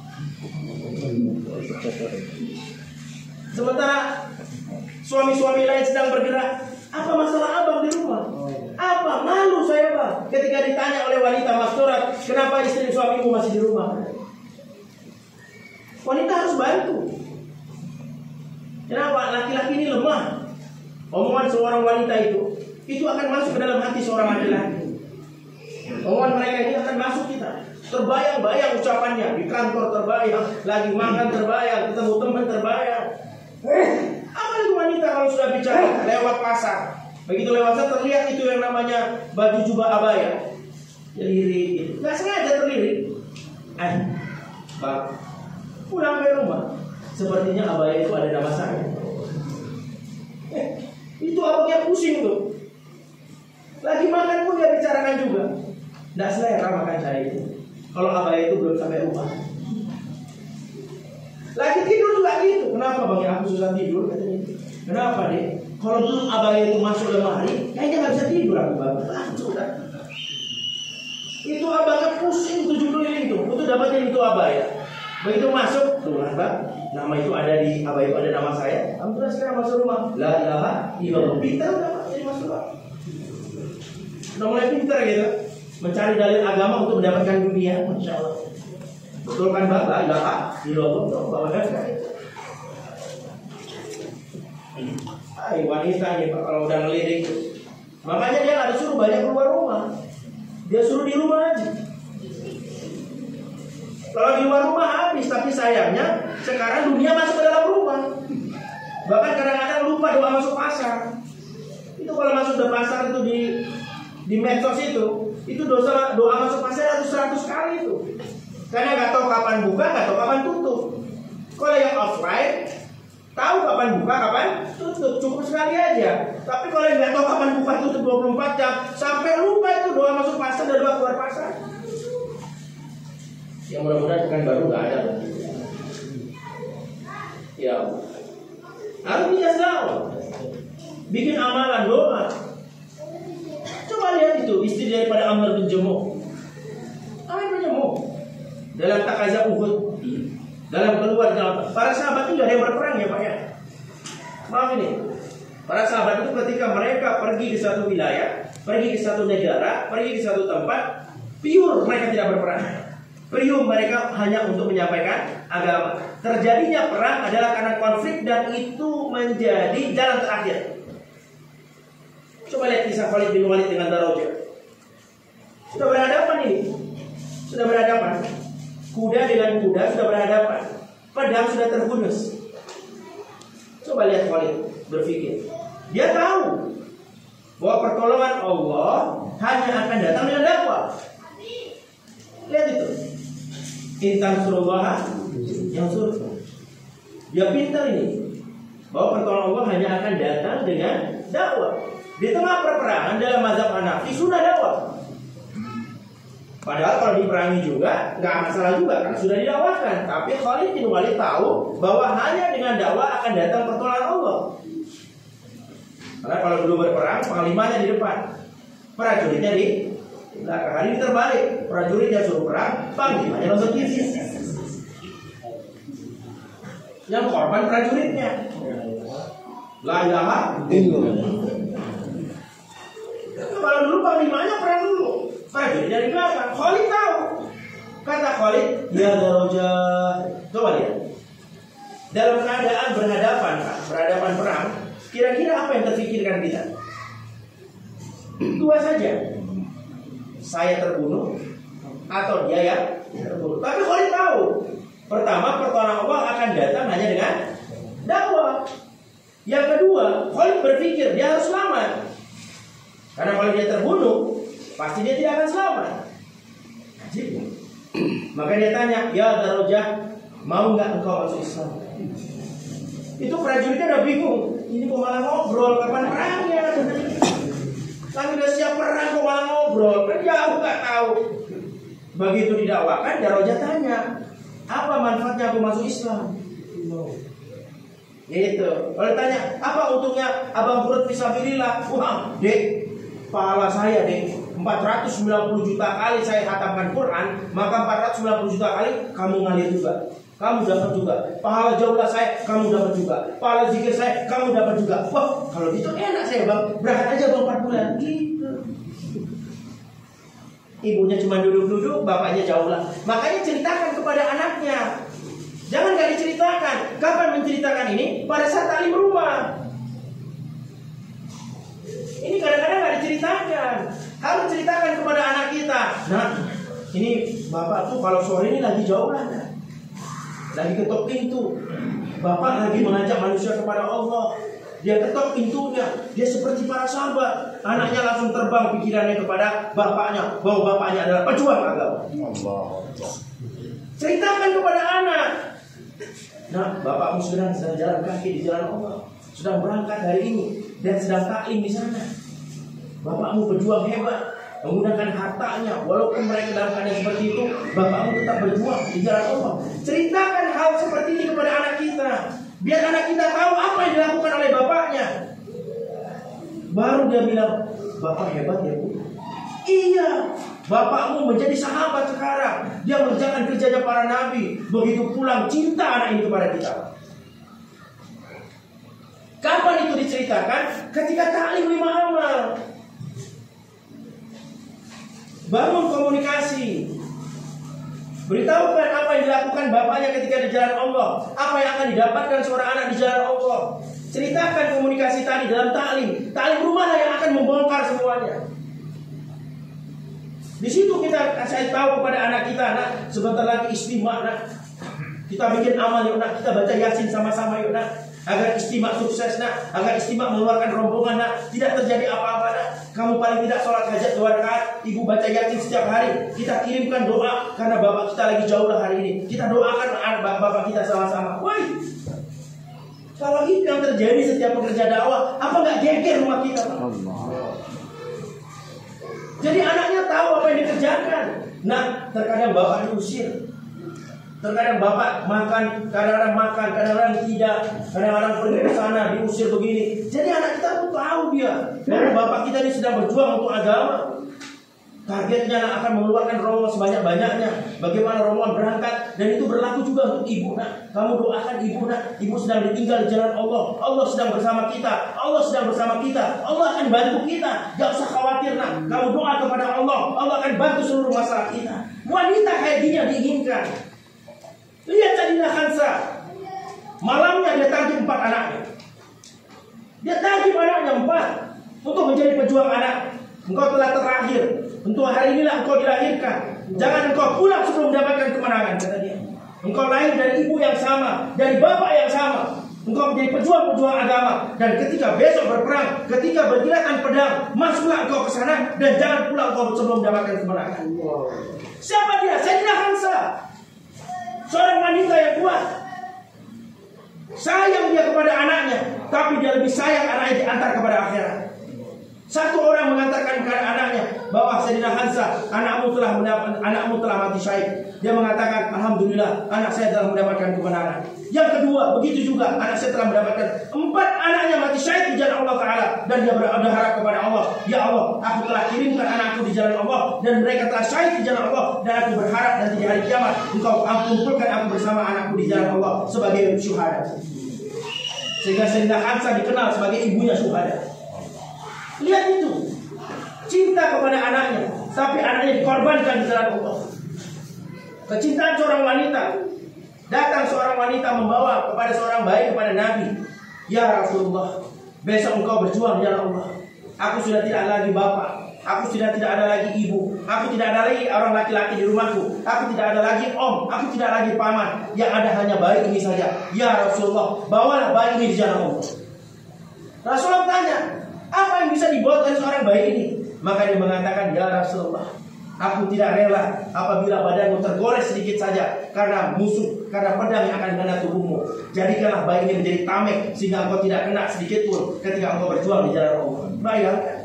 S2: Sementara suami-suami lain sedang bergerak. Apa masalah abang di rumah? Apa? Malu saya, Bang, ketika ditanya oleh wanita Masturat, kenapa istri suamimu masih di rumah? Wanita harus bantu. Kenapa? Laki-laki ini lemah. Omongan seorang wanita itu Itu akan masuk ke dalam hati seorang laki-laki. Omongan mereka ini akan masuk kita. Terbayang-bayang ucapannya. Di kantor terbayang, lagi makan terbayang, ketemu teman terbayang. Eh, apa itu wanita kalau sudah bicara lewat pasar? Begitu lewat pasar terlihat itu yang namanya baju jubah abaya. Lirik gitu. Gak sengaja terlirik. Eh, Bang, pulang ke rumah, sepertinya abaya itu ada nama saya. Eh, itu abangnya pusing tuh. Lagi makan pun dia bicarakan juga. Tidak selera makan saya itu. Kalau abaya itu belum sampai rumah. Lagi tidur juga gitu. Kenapa bang ya aku susah tidur katanya. Kenapa deh? Kalau belum abaya itu masuk lemari, kayaknya nggak bisa tidur aku bang. Ah, sudah. Itu abangnya pusing tujuh keliling tuh. Untuk dapatin itu abaya. Begitu masuk, tuh bang, nama itu ada di abaya itu ada nama saya. Alhamdulillah sekarang masuk rumah. La ilaha illallah. Pintar udah jadi masuk rumah. Udah mulai pintar gitu, mencari dalil agama untuk mendapatkan dunia, masya Allah. Betul kan bang? La ilaha illallah. Bawakan sekali. Ay, wanita nih pak kalau udah ngelirik. Makanya dia nggak disuruh banyak keluar rumah. Dia suruh di rumah aja. Kalau di luar rumah habis, tapi sayangnya sekarang dunia masuk ke dalam rumah. Bahkan kadang-kadang lupa doa masuk pasar. Itu kalau masuk ke pasar itu di di medsos itu, itu dosa doa masuk pasar harus seratus kali itu. Karena nggak tahu kapan buka, nggak tahu kapan tutup. Kalau yang offline, tahu kapan buka, kapan tutup, cukup sekali aja. Tapi kalau yang nggak tahu kapan buka tutup dua puluh empat jam, sampai lupa itu doa masuk pasar dan doa keluar pasar. Yang mudah-mudahan bukan baru nggak ada. Ya, harus bisa dakwah, bikin amalan doa. Coba lihat itu istri daripada Amr bin Jamuh. Amr bin Jamuh dalam Takazah Uhud, dalam keluar dalam para sahabat itu nggak ada yang berperang ya pak ya. Maaf ini, para sahabat itu ketika mereka pergi ke satu wilayah, pergi ke satu negara, pergi ke satu tempat, pure mereka tidak berperang. Pure mereka hanya untuk menyampaikan agama. Terjadinya perang adalah karena konflik dan itu menjadi jalan terakhir. Coba lihat kisah Khalid bin Walid dengan Darajah. Sudah berhadapan ini. Sudah berhadapan. Kuda dengan kuda sudah berhadapan. Pedang sudah terhunus. Coba lihat Khalid berpikir. Dia tahu bahwa pertolongan Allah hanya akan datang dengan dakwah. Lihat itu. Intan surullah yang suruh. Dia pintar ini. Bahwa pertolongan Allah hanya akan datang dengan dakwah. Di tengah perperangan dalam mazhab Hanafi sudah dakwah. Padahal kalau diperangi juga nggak masalah juga karena sudah didakwahkan. Tapi Khalid bin Walid tahu bahwa hanya dengan dakwah akan datang pertolongan Allah. Karena kalau dulu berperang panglimanya di depan, prajuritnya di belakang. Hari ini terbalik, prajuritnya suruh perang, panglimanya langsung kiri. Yang korban prajuritnya. La ilaha illallah. Kalau dulu panglimanya perang dulu, prajurit dari belakang. Khalid tahu. Kata Khalid, ya Darajah. Coba lihat. Dalam keadaan berhadapan, berhadapan perang, kira-kira apa yang terfikirkan kita? Dua saja. Saya terbunuh atau dia yang terbunuh. Tapi Khalid tahu. Pertama, pertolongan Allah akan datang hanya dengan dakwah. Yang kedua, Khalid berpikir dia harus selamat. Karena kalau dia terbunuh, pasti dia tidak akan selamat. Ajib. Maka dia tanya, ya Darajah, mau nggak engkau masuk Islam? Itu prajuritnya udah bingung. Ini kok malah ngobrol, kapan perangnya? Kami udah siap perang, kok malah ngobrol? Kan jauh nggak tahu. Begitu didakwakan, Darajah tanya, apa manfaatnya aku masuk Islam? Gitu. Kalau tanya, apa untungnya abang perut fisabilillah? Wah, dek, pahala saya dek empat ratus sembilan puluh juta kali saya khatamkan Quran, maka empat ratus sembilan puluh juta kali kamu ngalir juga, kamu dapat juga. Pahala jauhlah saya, kamu dapat juga. Pahala zikir saya, kamu dapat juga. Wah, kalau gitu enak saya bang, berangkat aja bang empat bulan. Gitu. Ibunya cuma duduk-duduk, bapaknya jauh lah. Makanya ceritakan kepada anaknya. Jangan gak diceritakan. Kapan menceritakan ini? Pada saat taklim rumah. Ini kadang-kadang gak diceritakan. Harus ceritakan kepada anak kita. Nah, ini bapak tuh kalau sore ini lagi jauh lah, nah. Lagi ketok pintu. Bapak lagi mengajak manusia kepada Allah. Dia ketok pintunya. Dia seperti para sahabat. Anaknya langsung terbang pikirannya kepada bapaknya, bahwa bapaknya adalah pejuang agama. Ceritakan kepada anak. Nah, bapakmu sedang sedang jalan kaki di jalan Allah, sedang berangkat hari ini dan sedang taklim di sana. Bapakmu berjuang hebat, menggunakan hartanya, walaupun mereka dalam keadaan seperti itu, bapakmu tetap berjuang di jalan Allah. Ceritakan hal seperti ini kepada anak kita, biar anak kita tahu apa yang dilakukan oleh bapaknya. Baru dia bilang, bapak hebat ya bu. Iya, bapakmu menjadi sahabat sekarang. Dia mengerjakan kerjanya para nabi. Begitu pulang cinta anak ini kepada kita. Kapan itu diceritakan? Ketika taklim lima amal. Bangun komunikasi. Beritahukan apa yang dilakukan bapaknya ketika di jalan Allah, apa yang akan didapatkan seorang anak di jalan Allah. Ceritakan komunikasi tadi dalam taklim. Taklim rumah yang akan membongkar semuanya. Di situ kita kasih tahu kepada anak kita, nak, sebentar lagi istimewa, nak. Kita bikin amal yuk, nak. Kita baca Yasin sama-sama yuk, nak. Agar istimewa sukses, nak. Agar istimewa mengeluarkan rombongan, nak. Tidak terjadi apa-apa, nak. Kamu paling tidak sholat hajat dua rakaat, ibu baca Yasin setiap hari. Kita kirimkan doa karena bapak kita lagi jauh lah hari ini. Kita doakan anak bapak kita sama-sama. Woi, kalau itu yang terjadi setiap pekerja dakwah, apa nggak geger rumah kita, Pak? Jadi anaknya tahu apa yang dikerjakan. Nah, terkadang bapak diusir, terkadang bapak makan, kadang-kadang makan, kadang-kadang tidak, kadang-kadang pergi ke sana diusir begini. Jadi anak kita tuh tahu dia bahwa bapak kita ini sedang berjuang untuk agama. Targetnya akan mengeluarkan rombongan sebanyak-banyaknya. Bagaimana rombongan berangkat, dan itu berlaku juga untuk ibu, nak. Kamu doakan ibu, nak. Ibu sedang ditinggal di jalan Allah. Allah sedang bersama kita. Allah sedang bersama kita. Allah akan bantu kita. Gak usah khawatir, nak. Kamu doa kepada Allah. Allah akan bantu seluruh masalah kita. Wanita kayak gini yang diinginkan. Lihat Sayyidina Khansa. Malamnya dia tagih empat anaknya. Dia tagih anaknya empat untuk menjadi pejuang anak. Engkau telah terakhir. Untuk hari inilah engkau dilahirkan. Jangan engkau pulang sebelum mendapatkan kemenangan, kata dia. Engkau lahir dari ibu yang sama, dari bapak yang sama. Engkau menjadi pejuang-pejuang agama. Dan ketika besok berperang, ketika bergilatan pedang, masuklah engkau ke sana dan jangan pulang engkau sebelum mendapatkan kemenangan. Siapa dia? Sayyidina Khansa. Seorang wanita yang kuat. Sayang dia kepada anaknya, tapi dia lebih sayang anaknya diantar kepada akhirat. Satu orang mengantarkan kepada anaknya bahwa Sayyidina Khansa, anakmu telah mendapat, anakmu telah mati syahid. Dia mengatakan, alhamdulillah, anak saya telah mendapatkan kemenangan. Yang kedua, begitu juga, anak saya telah mendapatkan empat anaknya mati syahid di jalan Allah Taala, dan dia berharap kepada Allah, ya Allah, aku telah kirimkan anakku di jalan Allah, dan mereka telah syahid di jalan Allah, dan aku berharap nanti di hari kiamat engkau kumpulkan aku bersama anakku di jalan Allah sebagai syuhada. Sehingga Sayyidina Khansa dikenal sebagai ibunya syuhada. Lihat itu, cinta kepada anaknya, tapi anaknya dikorbankan di jalan Allah. Kecintaan seorang wanita. Datang seorang wanita membawa kepada seorang bayi kepada Nabi, ya Rasulullah, besok engkau berjuang di jalan Allah. Aku sudah tidak lagi bapak, aku sudah tidak ada lagi ibu, aku tidak ada lagi orang laki-laki di rumahku, aku tidak ada lagi om, aku tidak lagi paman, yang ada hanya bayi ini saja. Ya Rasulullah, bawalah bayi ini di jalan Allah. Rasulullah tanya, apa yang bisa dibuat dari seorang bayi ini? Maka dia mengatakan, ya Rasulullah, Aku tidak rela apabila badanmu tergores sedikit saja karena musuh, karena pedang yang akan kena tubuhmu. Jadikanlah bayi ini menjadi tameng sehingga engkau tidak kena sedikit pun ketika engkau berjuang di jalan Allah. Bayangkan,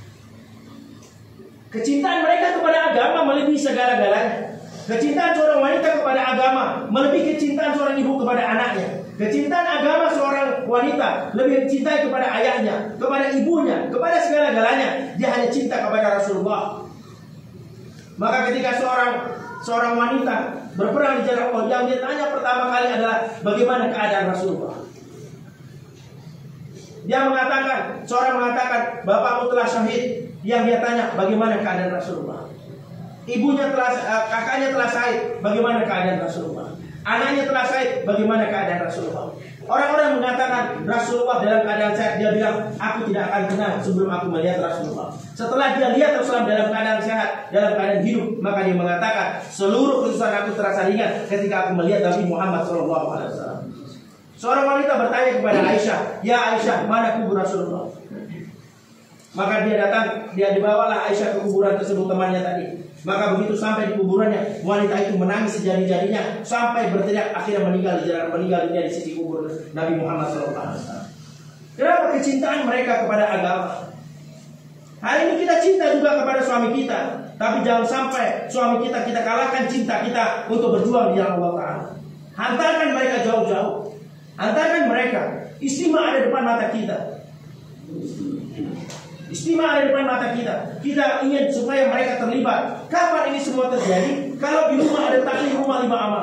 S2: kecintaan mereka kepada agama melebihi segala-galanya. Kecintaan seorang wanita kepada agama melebihi kecintaan seorang ibu kepada anaknya. Kecintaan agama seorang wanita lebih mencintai kepada ayahnya, kepada ibunya, kepada segala-galanya. Dia hanya cinta kepada Rasulullah. Maka ketika seorang seorang wanita berperang di jalan Allah, yang dia tanya pertama kali adalah bagaimana keadaan Rasulullah. Dia mengatakan, seorang mengatakan, bapakmu telah syahid. Yang dia tanya, bagaimana keadaan Rasulullah. Ibunya telah, kakaknya telah syahid, bagaimana keadaan Rasulullah. Anaknya telah syahid, bagaimana keadaan Rasulullah. Orang-orang mengatakan Rasulullah dalam keadaan sehat. Dia bilang, aku tidak akan kenal sebelum aku melihat Rasulullah. Setelah dia lihat Rasulullah dalam keadaan sehat, dalam keadaan hidup, maka dia mengatakan, seluruh kesusahan aku terasa ringan ketika aku melihat Nabi Muhammad shallallahu alaihi wasallam. Seorang wanita bertanya kepada Aisyah, ya Aisyah, mana kubur Rasulullah? Maka dia datang, dia dibawalah Aisyah ke kuburan tersebut temannya tadi. Maka begitu sampai di kuburannya, wanita itu menangis sejadi-jadinya sampai berteriak, akhirnya meninggal di jalan meninggal dunia di sisi kubur Nabi Muhammad shallallahu alaihi wasallam. Kenapa? Kecintaan mereka kepada agama. Hari ini kita cinta juga kepada suami kita, tapi jangan sampai suami kita kita kalahkan cinta kita untuk berjuang di jalan Allah Taala. Hantarkan mereka jauh-jauh. Hantarkan mereka. Istimewa ada depan mata kita. Istimewa ada depan mata kita. Kita ingin supaya mereka terlibat. Kapan ini semua terjadi? Kalau di rumah ada taklim rumah lima amal.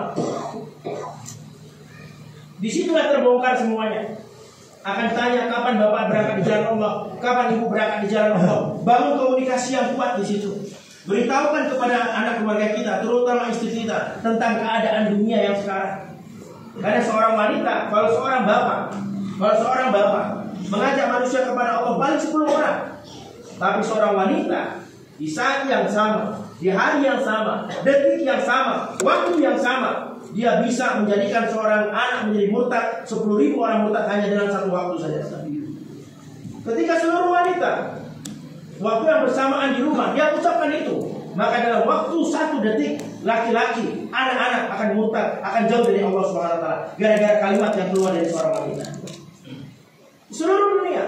S2: Disitulah terbongkar semuanya. Akan tanya kapan bapak berangkat di jalan Allah, kapan ibu berangkat di jalan Allah. Bangun komunikasi yang kuat di situ. Beritahukan kepada anak keluarga kita, terutama istri kita, tentang keadaan dunia yang sekarang. Karena seorang wanita, kalau seorang bapak, kalau seorang bapak mengajak manusia kepada Allah paling sepuluh orang. Tapi seorang wanita di saat yang sama, di hari yang sama, detik yang sama, waktu yang sama, dia bisa menjadikan seorang anak menjadi murtad, sepuluh ribu orang murtad hanya dengan satu waktu saja. Ketika seluruh wanita waktu yang bersamaan di rumah dia ucapkan itu, maka dalam waktu satu detik laki-laki, anak-anak akan murtad, akan jauh dari Allah Subhanahu wa taala gara-gara kalimat yang keluar dari seorang wanita. Seluruh dunia.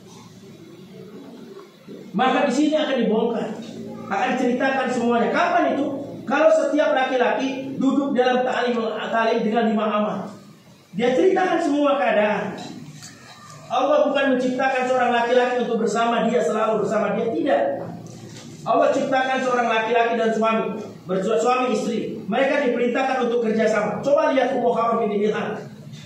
S2: Maka di sini akan dibongkar, akan diceritakan semuanya. Kapan itu? Kalau setiap laki-laki duduk dalam ta'lim ta'lim dengan lima amal, dia ceritakan semua keadaan. Allah bukan menciptakan seorang laki-laki untuk bersama dia, selalu bersama dia, tidak. Allah ciptakan seorang laki-laki dan suami, bersuami suami istri. Mereka diperintahkan untuk kerjasama. Coba lihat Ummu Haram binti Milhan.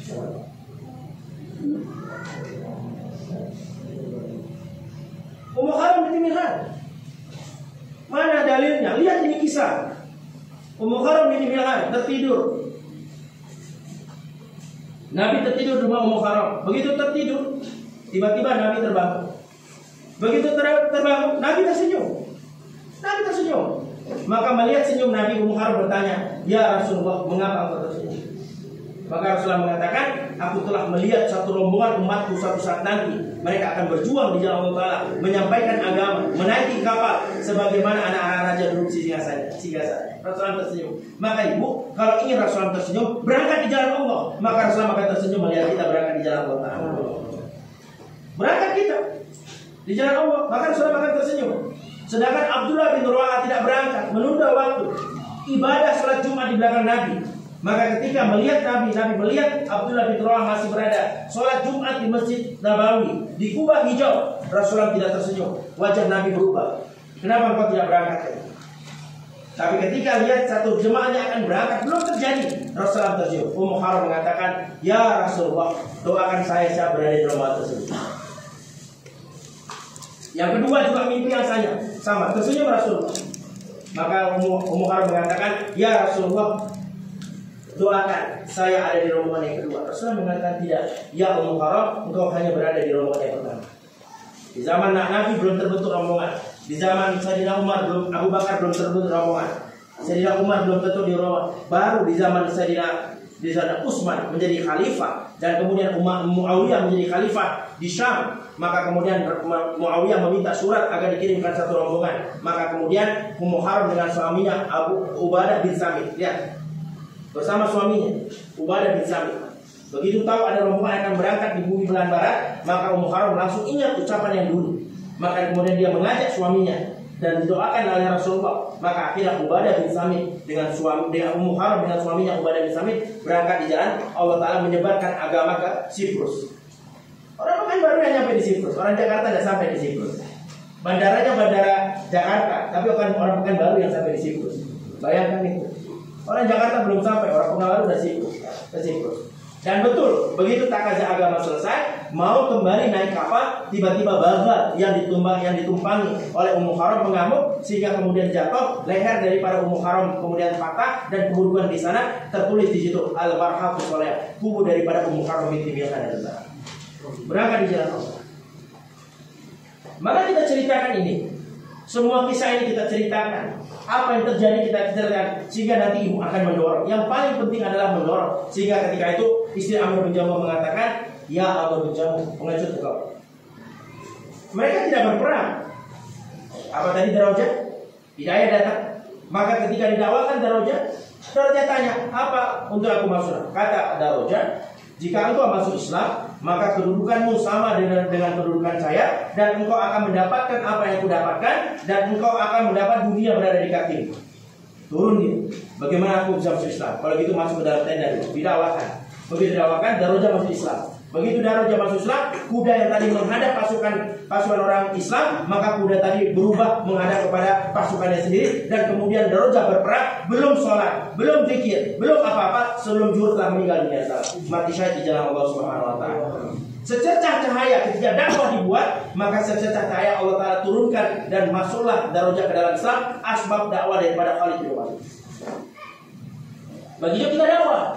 S2: Ummu Haram binti Milhan. Mana dalilnya? Lihat ini kisah. Ummu Haram binti Milhan tertidur. Nabi tertidur di rumah Ummu Haram. Begitu tertidur, tiba-tiba Nabi terbangun. Begitu ter- terbangun, Nabi tersenyum. Nabi tersenyum. Maka melihat senyum Nabi, Ummu Haram bertanya, ya Rasulullah, mengapa engkau tersenyum? Maka Rasulullah mengatakan, aku telah melihat satu rombongan umatku suatu saat nanti mereka akan berjuang di jalan Allah Ta'ala, menyampaikan agama, menaiki kapal sebagaimana anak-anak raja duduk di singgah sana. Rasulullah tersenyum. Maka ibu, kalau ingin Rasulullah tersenyum, berangkat di jalan Allah. Maka Rasulullah akan tersenyum melihat kita berangkat di jalan Allah Ta'ala. Berangkat kita di jalan Allah, maka Rasulullah akan tersenyum. Sedangkan Abdullah bin Rawaha tidak berangkat, menunda waktu ibadah salat Jumat di belakang Nabi. Maka ketika melihat Nabi, Nabi melihat Abdullah bin Rawaha masih berada sholat Jumat di Masjid Nabawi di kubah hijau, Rasulullah tidak tersenyum. Wajah Nabi berubah. Kenapa engkau tidak berangkat? Tapi ketika lihat satu jemaahnya akan berangkat, belum terjadi, Rasulullah tersenyum. Ummu Haram mengatakan, ya Rasulullah, doakan saya saya berada di rumah tersebut. Yang kedua juga mimpi yang sama, sama tersenyum Rasulullah. Maka Ummu, Ummu Haram mengatakan, ya Rasulullah, doakan saya ada di rombongan yang kedua. Rasulullah mengatakan tidak. Ya Ummu Haram, engkau hanya berada di rombongan yang pertama. Di zaman Nabi belum terbentuk rombongan. Di zaman Sayyidina Umar belum, Abu Bakar belum terbentuk rombongan. Sayyidina Umar belum tentu di rombongan. Baru di zaman Sayyidina di sana Utsman menjadi khalifah, dan kemudian Muawiyah menjadi khalifah di Syam. Maka kemudian Muawiyah meminta surat agar dikirimkan satu rombongan. Maka kemudian Ummu Haram dengan suaminya Abu Ubadah bin Samit, lihat, bersama suaminya Ubadah bin Samit, begitu tahu ada rombongan yang akan berangkat di bumi belahan barat, maka Ummu Haram langsung ingat ucapan yang dulu. Maka kemudian dia mengajak suaminya dan didoakan oleh Rasulullah. Maka akhirnya Ubadah bin Samit dengan suami dengan Ummu Haram dengan suaminya Ubadah bin Samit berangkat di jalan Allah Ta'ala, menyebarkan agama ke Siprus. Orang kan baru yang nyampe di Siprus, orang Jakarta tidak sampai di Siprus. Bandaranya bandara Jakarta, tapi orang orang bukan baru yang sampai di Siprus. Bayangkan itu. Orang Jakarta belum sampai, orang Pekanbaru sudah Siprus, ke Siprus. Dan betul, begitu takaza agama selesai, mau kembali naik kapal, tiba-tiba Baghdad yang ditumbang yang ditumpangi oleh Ummu Haram mengamuk, sehingga kemudian jatuh, leher daripada Ummu Haram kemudian patah, dan keburukan di sana tertulis di situ Al-Barhatu Soleh, kubu daripada Ummu Haram binti Milhan dan Zara. Berangkat di jalan Allah. Maka kita ceritakan ini, semua kisah ini kita ceritakan. Apa yang terjadi kita ceritakan, sehingga nanti ibu akan mendorong. Yang paling penting adalah mendorong, sehingga ketika itu istri Amr bin Jamuh mengatakan, ya Amr bin Jamuh, pengecut engkau. Mereka tidak berperang. Apa tadi Darajah? Hidayah datang. Maka ketika didakwakan Darajah, Darajah tanya, apa untuk aku masuk? Kata Darajah, jika engkau masuk Islam, maka kedudukanmu sama dengan dengan kedudukan saya, dan engkau akan mendapatkan apa yang aku dapatkan, dan engkau akan mendapat dunia berada di kakimu. Turun dia. Bagaimana aku bisa masuk Islam? Kalau gitu masuk ke dalam tenda itu, didakwakan. Begitu didakwakan, Darajah masuk Islam. Begitu Darajah masuk Islam, kuda yang tadi menghadap pasukan pasukan orang Islam, maka kuda tadi berubah menghadap kepada pasukannya sendiri, dan kemudian Darajah berperang, belum sholat, belum zikir, belum apa-apa, sebelum zuhur telah meninggal dunia, mati syahid di jalan Allah Subhanahu Wa Taala. Secercah cahaya ketika dakwah dibuat, maka secercah cahaya Allah Taala turunkan, dan masuklah Darajah ke dalam Islam, asbab dakwah daripada Khalid bin Walid. Begitu kita dakwah,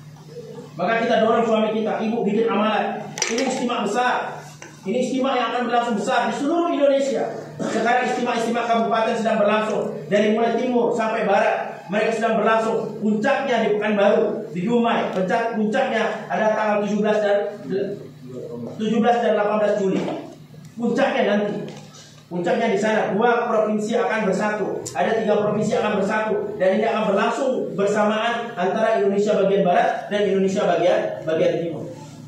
S2: maka kita dorong suami kita, ibu bikin amalan. Ini istimewa besar. Ini istimewa yang akan berlangsung besar di seluruh Indonesia. Sekarang istimewa-istimewa kabupaten sedang berlangsung, dari mulai timur sampai barat. Mereka sedang berlangsung. Puncaknya di Pekanbaru, di Dumai. Puncak puncaknya ada tanggal tujuh belas dan tujuh belas dan delapan belas Juli. Puncaknya nanti. Puncaknya di sana, dua provinsi akan bersatu, ada tiga provinsi akan bersatu, dan ini akan berlangsung bersamaan antara Indonesia bagian barat dan Indonesia bagian bagian timur.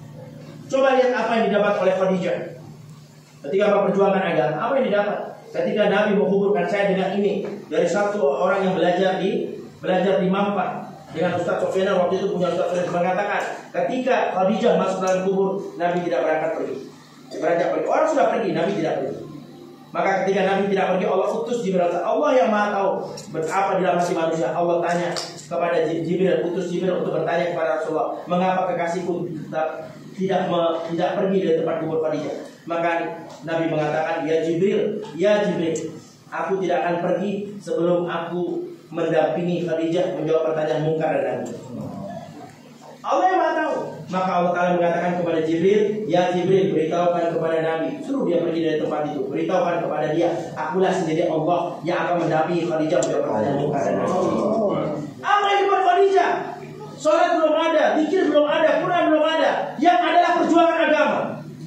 S2: Coba lihat apa yang didapat oleh Khadijah ketika memperjuangkan agama. Apa yang didapat? Ketika Nabi menguburkan saya dengan ini, dari satu orang yang belajar di belajar di Mampang dengan Ustaz Sofyan, waktu itu punya Ustaz Sofyan mengatakan, ketika Khadijah masuk dalam kubur, Nabi tidak berangkat pergi. Beranjak pergi. Orang sudah pergi, Nabi tidak pergi. Maka ketika Nabi tidak pergi, Allah utus Jibril. Allah yang maha tahu berapa di dalam hati manusia. Allah tanya kepada Jibril, utus Jibril untuk bertanya kepada Rasulullah, mengapa kekasihku tidak tidak, me, tidak pergi dari tempat kubur Khadijah? Maka Nabi mengatakan, ya Jibril, ya Jibril, aku tidak akan pergi sebelum aku mendampingi Khadijah menjawab pertanyaan mungkar dan nakir. Allah yang maha tahu. Maka Allah Ta'ala mengatakan kepada Jibril, ya Jibril, beritahukan kepada Nabi, suruh dia pergi dari tempat itu, beritahukan kepada dia, akulah sendiri Allah yang akan mendampingi Khadijah menjawab pertanyaan mungkar dan nakir. Apa yang dibuat Khadijah? Sholat belum ada, zikir belum ada, Quran belum ada. Yang adalah perjuangan agama.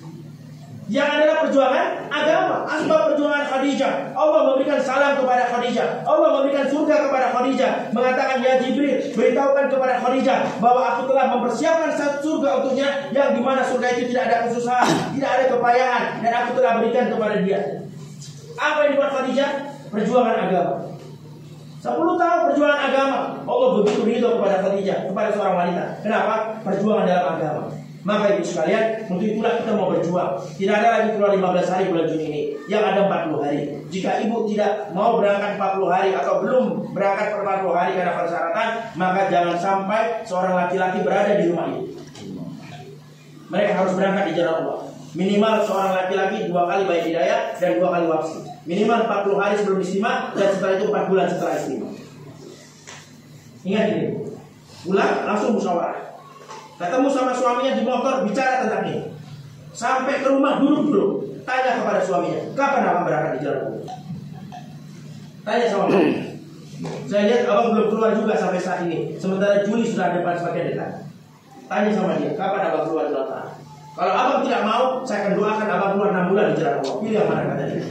S2: Yang adalah perjuangan agama. Asbab perjuangan Khadijah. Allah memberikan salam kepada Khadijah. Allah memberikan surga kepada Khadijah. Mengatakan, ya Jibril, beritahukan kepada Khadijah bahwa aku telah mempersiapkan satu surga untuknya, yang dimana surga itu tidak ada kesusahan, tidak ada kepayahan, dan aku telah berikan kepada dia. Apa yang dibuat Khadijah? Perjuangan agama. Sepuluh tahun perjuangan agama. Allah begitu ridho kepada Khadijah, kepada seorang wanita. Kenapa? Perjuangan dalam agama. Maka ibu sekalian, untuk itulah kita mau berjuang. Tidak ada lagi keluar lima belas hari bulan Juni ini, yang ada empat puluh hari. Jika ibu tidak mau berangkat empat puluh hari atau belum berangkat empat puluh hari karena persyaratan, maka jangan sampai seorang laki-laki berada di rumah ibu. Mereka harus berangkat di jalan Allah. Minimal seorang laki-laki dua kali bayar hidayah dan dua kali wafsi. Minimal empat puluh hari sebelum istimewa, dan setelah itu empat bulan setelah istimewa. Ingat ini, pulang langsung musyawarah. Ketemu sama suaminya di motor, bicara tentang ini. Sampai ke rumah, duduk dulu, tanya kepada suaminya, kapan akan berangkat di jalan Allah? Tanya sama suaminya. Saya lihat abang belum keluar juga sampai saat ini. Sementara Juli sudah ada semakin dekat. Tanya sama dia, kapan abang keluar dalam tahan? Kalau abang tidak mau, saya akan doakan abang keluar enam bulan di jalan Allah. Pilih yang mana kata dia.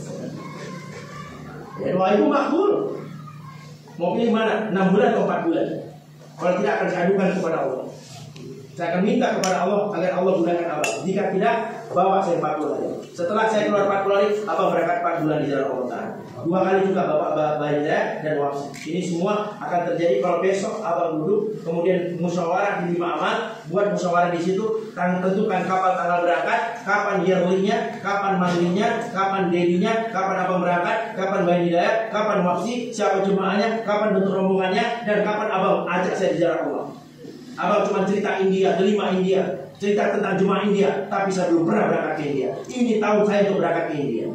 S2: Ya, doa ibu makbul. Mau pilih mana? enam bulan atau empat bulan? Kalau tidak akan saya adukan kepada Allah. Saya akan minta kepada Allah agar Allah gunakan abang. Jika tidak, bawa saya empat bulan. Setelah saya keluar empat bulan, abang berangkat empat bulan di jalan Allah Ta'ala. Dua kali juga bapak Bahinda dan Wapsi. Ini semua akan terjadi kalau besok abang duduk, kemudian musyawarah di lima amal, buat musyawarah di situ, tentukan kapan tanggal berangkat, kapan yearly-nya, kapan monthly-nya, kapan daily-nya, kapan abang berangkat, kapan Bahinda, kapan Wapsi, siapa jemaahnya, kapan bentuk rombongannya, dan kapan abang ajak saya di jalan Allah. Abang cuma cerita India, kelima India, cerita tentang jemaah India, tapi saya belum pernah berangkat ke India. Ini tahun saya untuk berangkat ke India.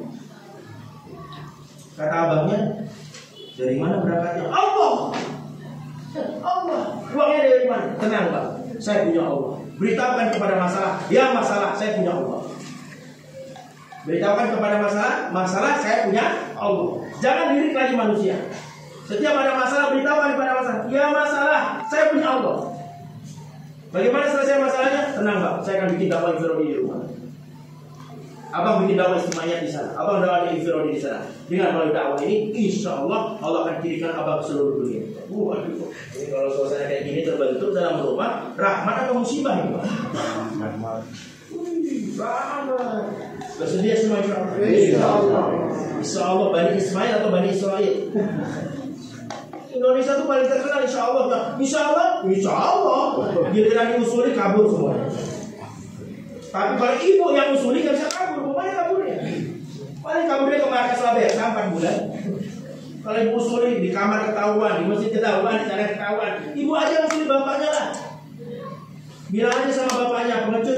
S2: Kata abangnya, dari mana berangkatnya? Allah, Allah. Uangnya dari mana? Tenang bang, saya punya Allah. Beritahukan kepada masalah, ya masalah, saya punya Allah. Beritahukan kepada masalah, masalah saya punya Allah. Jangan lirik lagi manusia. Setiap ada masalah, beritahukan kepada masalah, ya masalah, saya punya Allah. Bagaimana selesai masalahnya? Tenang bang, saya akan bikin dakwah infirodi di rumah. Abang bikin dakwah istimewa di sana. Abang dakwah infirodi di sana. Dengan melalui dakwah ini, insya Allah Allah akan kirimkan abang ke seluruh dunia. Waduh, ini kalau suasana kayak gini terbentuk dalam rumah, rahmat atau musibah ini bang? Rahmat. Rahmat. Bersedia semua insya Allah. Insya Allah. Insya Allah Bani Ismail atau Bani Israel. Indonesia itu paling terkenal insya Allah. Nah, insya Allah, insya Allah. Giliran diusuli kabur semuanya. Tapi kalau ibu yang usuli nggak bisa kabur, pokoknya kaburnya. Paling kaburnya ke markas Label empat bulan. Kalau ibu usuli di kamar ketahuan, di masjid ketahuan, di sana ketahuan, ibu aja yang usuli bapaknya lah. Bilang aja sama bapaknya pengecut.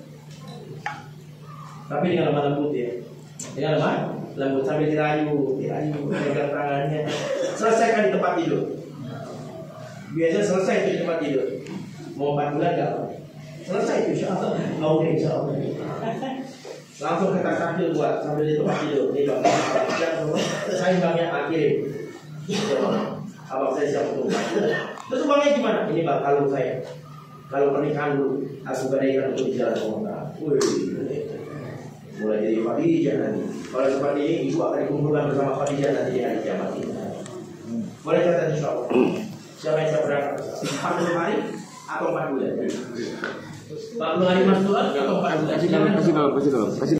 S2: Tapi dengan lemah lembut ya. Dengan lemah lembut sambil dirayu, dirayu, pegang tangannya. Selesaikan di tempat tidur. Biasanya selesai di tempat tidur. Mau empat bulan nggak? Selesai itu insya Allah. Oke insya Allah. Langsung kita sambil buat sambil di tempat tidur. Nih bang, saya bangnya akhirin. Abang saya siap untuk. Terus bangnya gimana? Ini bang kalau saya, kalau pernikahan dulu, aku gadaikan untuk di jalan Allah. Wih, mulai jadi Khadijah nanti. Kalau seperti ini, ibu akan dikumpulkan bersama Khadijah nanti di hari kiamat ini. Boleh kata insya Allah. Siapa yang siap berangkat? empat puluh hari atau empat bulan? empat puluh hari masuk atau empat bulan?